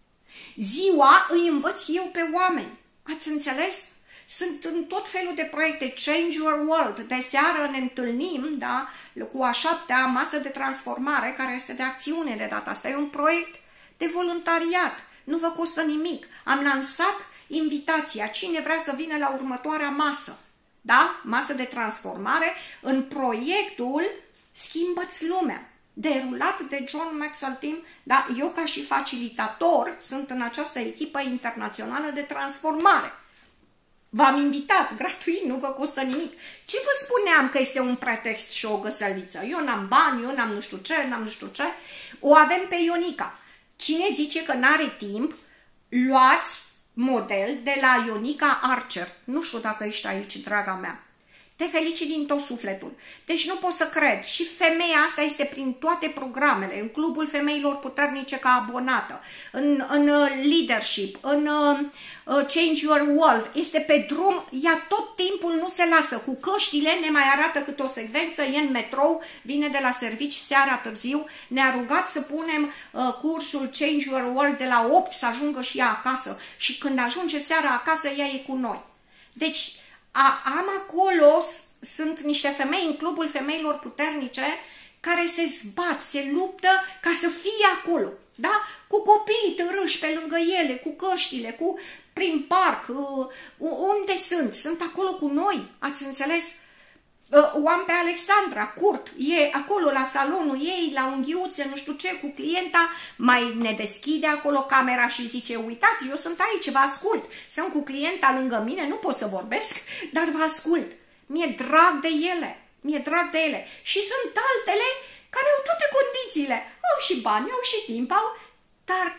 ziua îi învăț eu pe oameni. Ați înțeles? Sunt în tot felul de proiecte, Change Your World. De seară ne întâlnim, da, cu a șaptea masă de transformare, care este de acțiune de data asta. E un proiect de voluntariat. Nu vă costă nimic. Am lansat invitația. Cine vrea să vină la următoarea masă, da? Masă de transformare, în proiectul Schimbă-ți lumea, derulat de John Maxwell Team, da? Eu ca și facilitator sunt în această echipă internațională de transformare. V-am invitat, gratuit, nu vă costă nimic. Ce vă spuneam că este un pretext și o găsăliță? Eu n-am bani, eu n-am nu știu ce, n-am nu știu ce. O avem pe Ionica. Cine zice că n-are timp, luați model de la Ionica Archer. Nu știu dacă ești aici, draga mea. Te felicit din tot sufletul. Deci nu pot să cred. Și femeia asta este prin toate programele, în Clubul Femeilor Puternice ca abonată, în, în Leadership, în uh, Change Your World. Este pe drum, ea tot timpul nu se lasă. Cu căștile ne mai arată câte o secvență, e în metrou, vine de la servici seara târziu. Ne-a rugat să punem uh, cursul Change Your World de la opt să ajungă și ea acasă. Și când ajunge seara acasă, ea e cu noi. Deci, A, am acolo, sunt niște femei în Clubul Femeilor Puternice care se zbat, se luptă ca să fie acolo, da? Cu copiii târâși pe lângă ele, cu căștile, cu prin parc, unde sunt? Sunt acolo cu noi, ați înțeles? O am pe Alexandra Curt, e acolo la salonul ei, la unghiuțe, nu știu ce, cu clienta, mai ne deschide acolo camera și zice, uitați, eu sunt aici, vă ascult, sunt cu clienta lângă mine, nu pot să vorbesc, dar vă ascult. Mi-e drag de ele, mi-e drag de ele. Și sunt altele care au toate condițiile, au și bani, au și timp, au, dar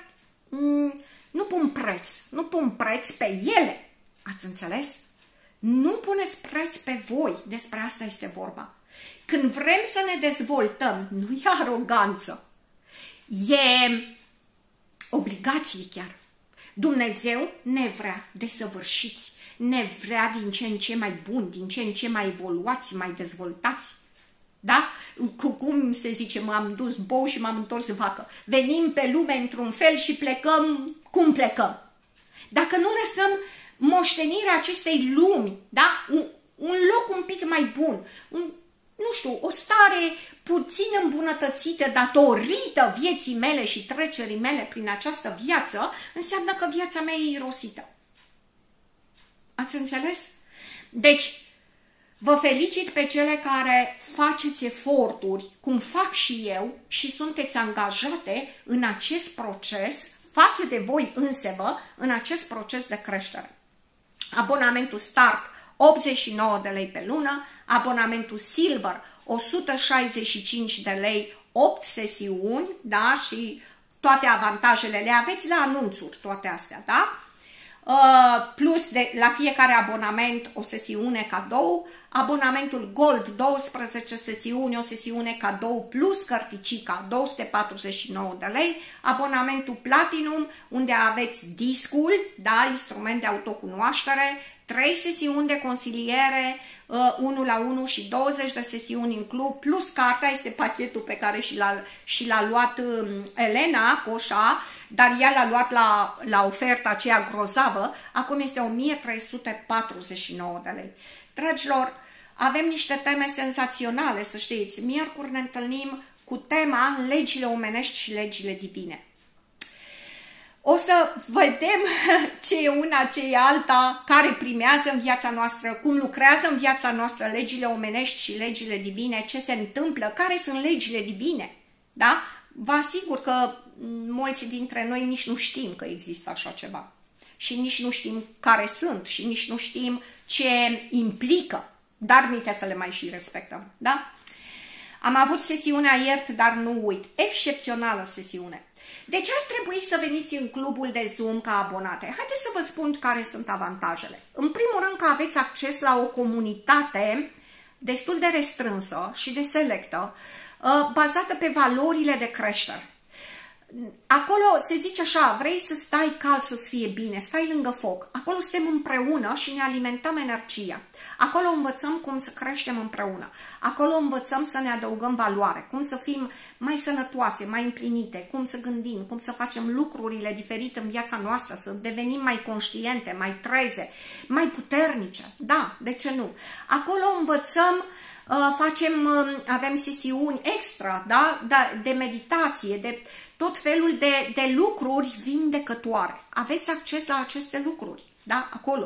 nu pun preț, nu pun preț pe ele, ați înțeles? Nu puneți preț pe voi, despre asta este vorba. Când vrem să ne dezvoltăm, nu e aroganță, e obligație chiar. Dumnezeu ne vrea desăvârșiți, ne vrea din ce în ce mai buni, din ce în ce mai evoluați, mai dezvoltați. Da? Cu cum se zice, m-am dus bou și m-am întors vacă. Venim pe lume într-un fel și plecăm cum plecăm. Dacă nu lăsăm moștenirea acestei lumi, da? Un, un loc un pic mai bun, un, nu știu, o stare puțin îmbunătățite datorită vieții mele și trecerii mele prin această viață, înseamnă că viața mea e irosită. Ați înțeles? Deci, vă felicit pe cele care faceți eforturi, cum fac și eu, și sunteți angajate în acest proces, față de voi însevă, în acest proces de creștere. Abonamentul Start, optzeci și nouă de lei pe lună, abonamentul Silver, o sută șaizeci și cinci de lei, opt sesiuni, da, și toate avantajele le aveți la anunțuri, toate astea, da? Uh, plus de, la fiecare abonament o sesiune cadou, abonamentul Gold douăsprezece sesiuni, o sesiune cadou plus cărticica două sute patruzeci și nouă de lei, abonamentul Platinum unde aveți discul, da, instrument de autocunoaștere, trei sesiuni de consiliere, uh, unu la unu și douăzeci de sesiuni în club, plus cartea, este pachetul pe care și l-a și l-a luat uh, Elena Coșa, dar ea l-a luat la, la oferta aceea grozavă, acum este o mie trei sute patruzeci și nouă de lei. Dragilor, avem niște teme senzaționale, să știți. Miercuri ne întâlnim cu tema legile omenești și legile divine. O să vedem ce e una, ce e alta, care primează în viața noastră, cum lucrează în viața noastră legile omenești și legile divine, ce se întâmplă, care sunt legile divine. Da? Vă asigur că mulți dintre noi nici nu știm că există așa ceva. Și nici nu știm care sunt și nici nu știm ce implică. Dar minte să le mai și respectăm. Da? Am avut sesiunea ieri, dar nu uit. Excepțională sesiune. De ce ar trebui să veniți în clubul de Zoom ca abonate? Haideți să vă spun care sunt avantajele. În primul rând că aveți acces la o comunitate destul de restrânsă și de selectă, bazată pe valorile de creștere. Acolo se zice așa, vrei să stai cald, să-ți fie bine, stai lângă foc. Acolo suntem împreună și ne alimentăm energia. Acolo învățăm cum să creștem împreună. Acolo învățăm să ne adăugăm valoare, cum să fim mai sănătoase, mai împlinite, cum să gândim, cum să facem lucrurile diferite în viața noastră, să devenim mai conștiente, mai treze, mai puternice. Da, de ce nu? Acolo învățăm, facem, avem sesiuni extra, da? De meditație, de tot felul de, de lucruri vindecătoare. Aveți acces la aceste lucruri, da? Acolo.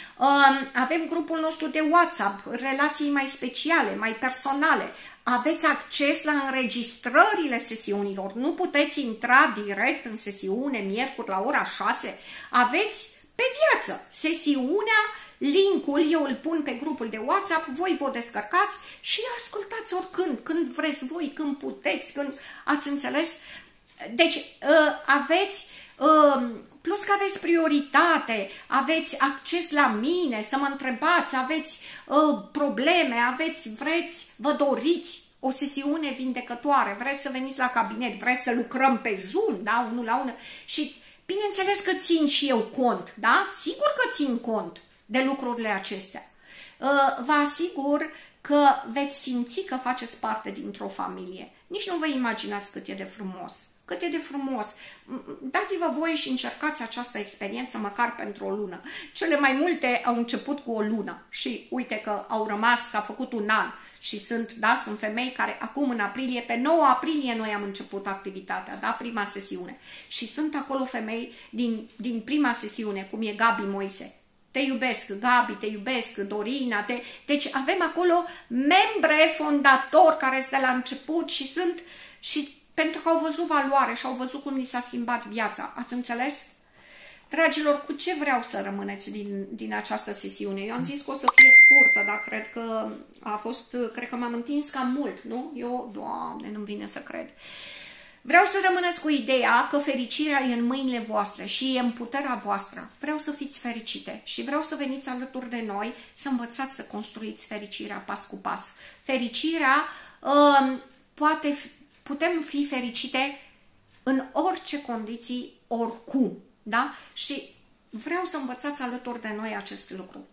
Avem grupul nostru de WhatsApp, relații mai speciale, mai personale. Aveți acces la înregistrările sesiunilor. Nu puteți intra direct în sesiune miercuri la ora șase. Aveți pe viață sesiunea, linkul eu îl pun pe grupul de WhatsApp, voi vă descărcați și ascultați oricând, când vreți voi, când puteți, când ați înțeles. Deci aveți, plus că aveți prioritate, aveți acces la mine, să mă întrebați, aveți probleme, aveți, vreți, vă doriți o sesiune vindecătoare, vreți să veniți la cabinet, vreți să lucrăm pe Zoom, da, unul la unul. Și bineînțeles că țin și eu cont, da? Sigur că țin cont de lucrurile acestea. Vă asigur că veți simți că faceți parte dintr-o familie. Nici nu vă imaginați cât e de frumos. Cât e de frumos. Dați-vă voie și încercați această experiență măcar pentru o lună. Cele mai multe au început cu o lună și uite că au rămas, s-a făcut un an. Și sunt, da, sunt femei care acum în aprilie, pe nouă aprilie noi am început activitatea, da, prima sesiune. Și sunt acolo femei din, din prima sesiune, cum e Gabi Moise. Te iubesc, Gabi, te iubesc, Dorina, te... Deci avem acolo membre fondatori care sunt de la început și sunt, și pentru că au văzut valoare și au văzut cum li s-a schimbat viața. Ați înțeles? Dragilor, cu ce vreau să rămâneți din, din această sesiune? Eu am zis că o să fie scurtă, dar cred că a fost, cred că m-am întins cam mult, nu? Eu, Doamne, nu-mi vine să cred. Vreau să rămâneți cu ideea că fericirea e în mâinile voastre și e în puterea voastră. Vreau să fiți fericite și vreau să veniți alături de noi să învățați să construiți fericirea pas cu pas. Fericirea, uh, poate, putem fi fericite în orice condiții, oricum. Da? Și vreau să învățați alături de noi acest lucru.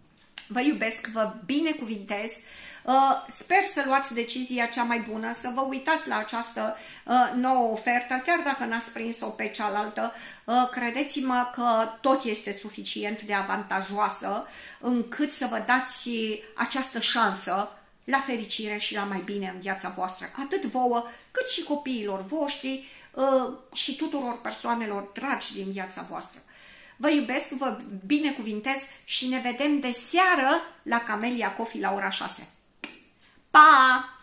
Vă iubesc, vă binecuvintez. Sper să luați decizia cea mai bună, să vă uitați la această nouă ofertă, chiar dacă n-ați prins-o pe cealaltă. Credeți-mă că tot este suficient de avantajoasă încât să vă dați această șansă la fericire și la mai bine în viața voastră, atât vouă, cât și copiilor voștri uh, și tuturor persoanelor dragi din viața voastră. Vă iubesc, vă binecuvintez și ne vedem de seară la Camelia Coffee la ora șase. Pa!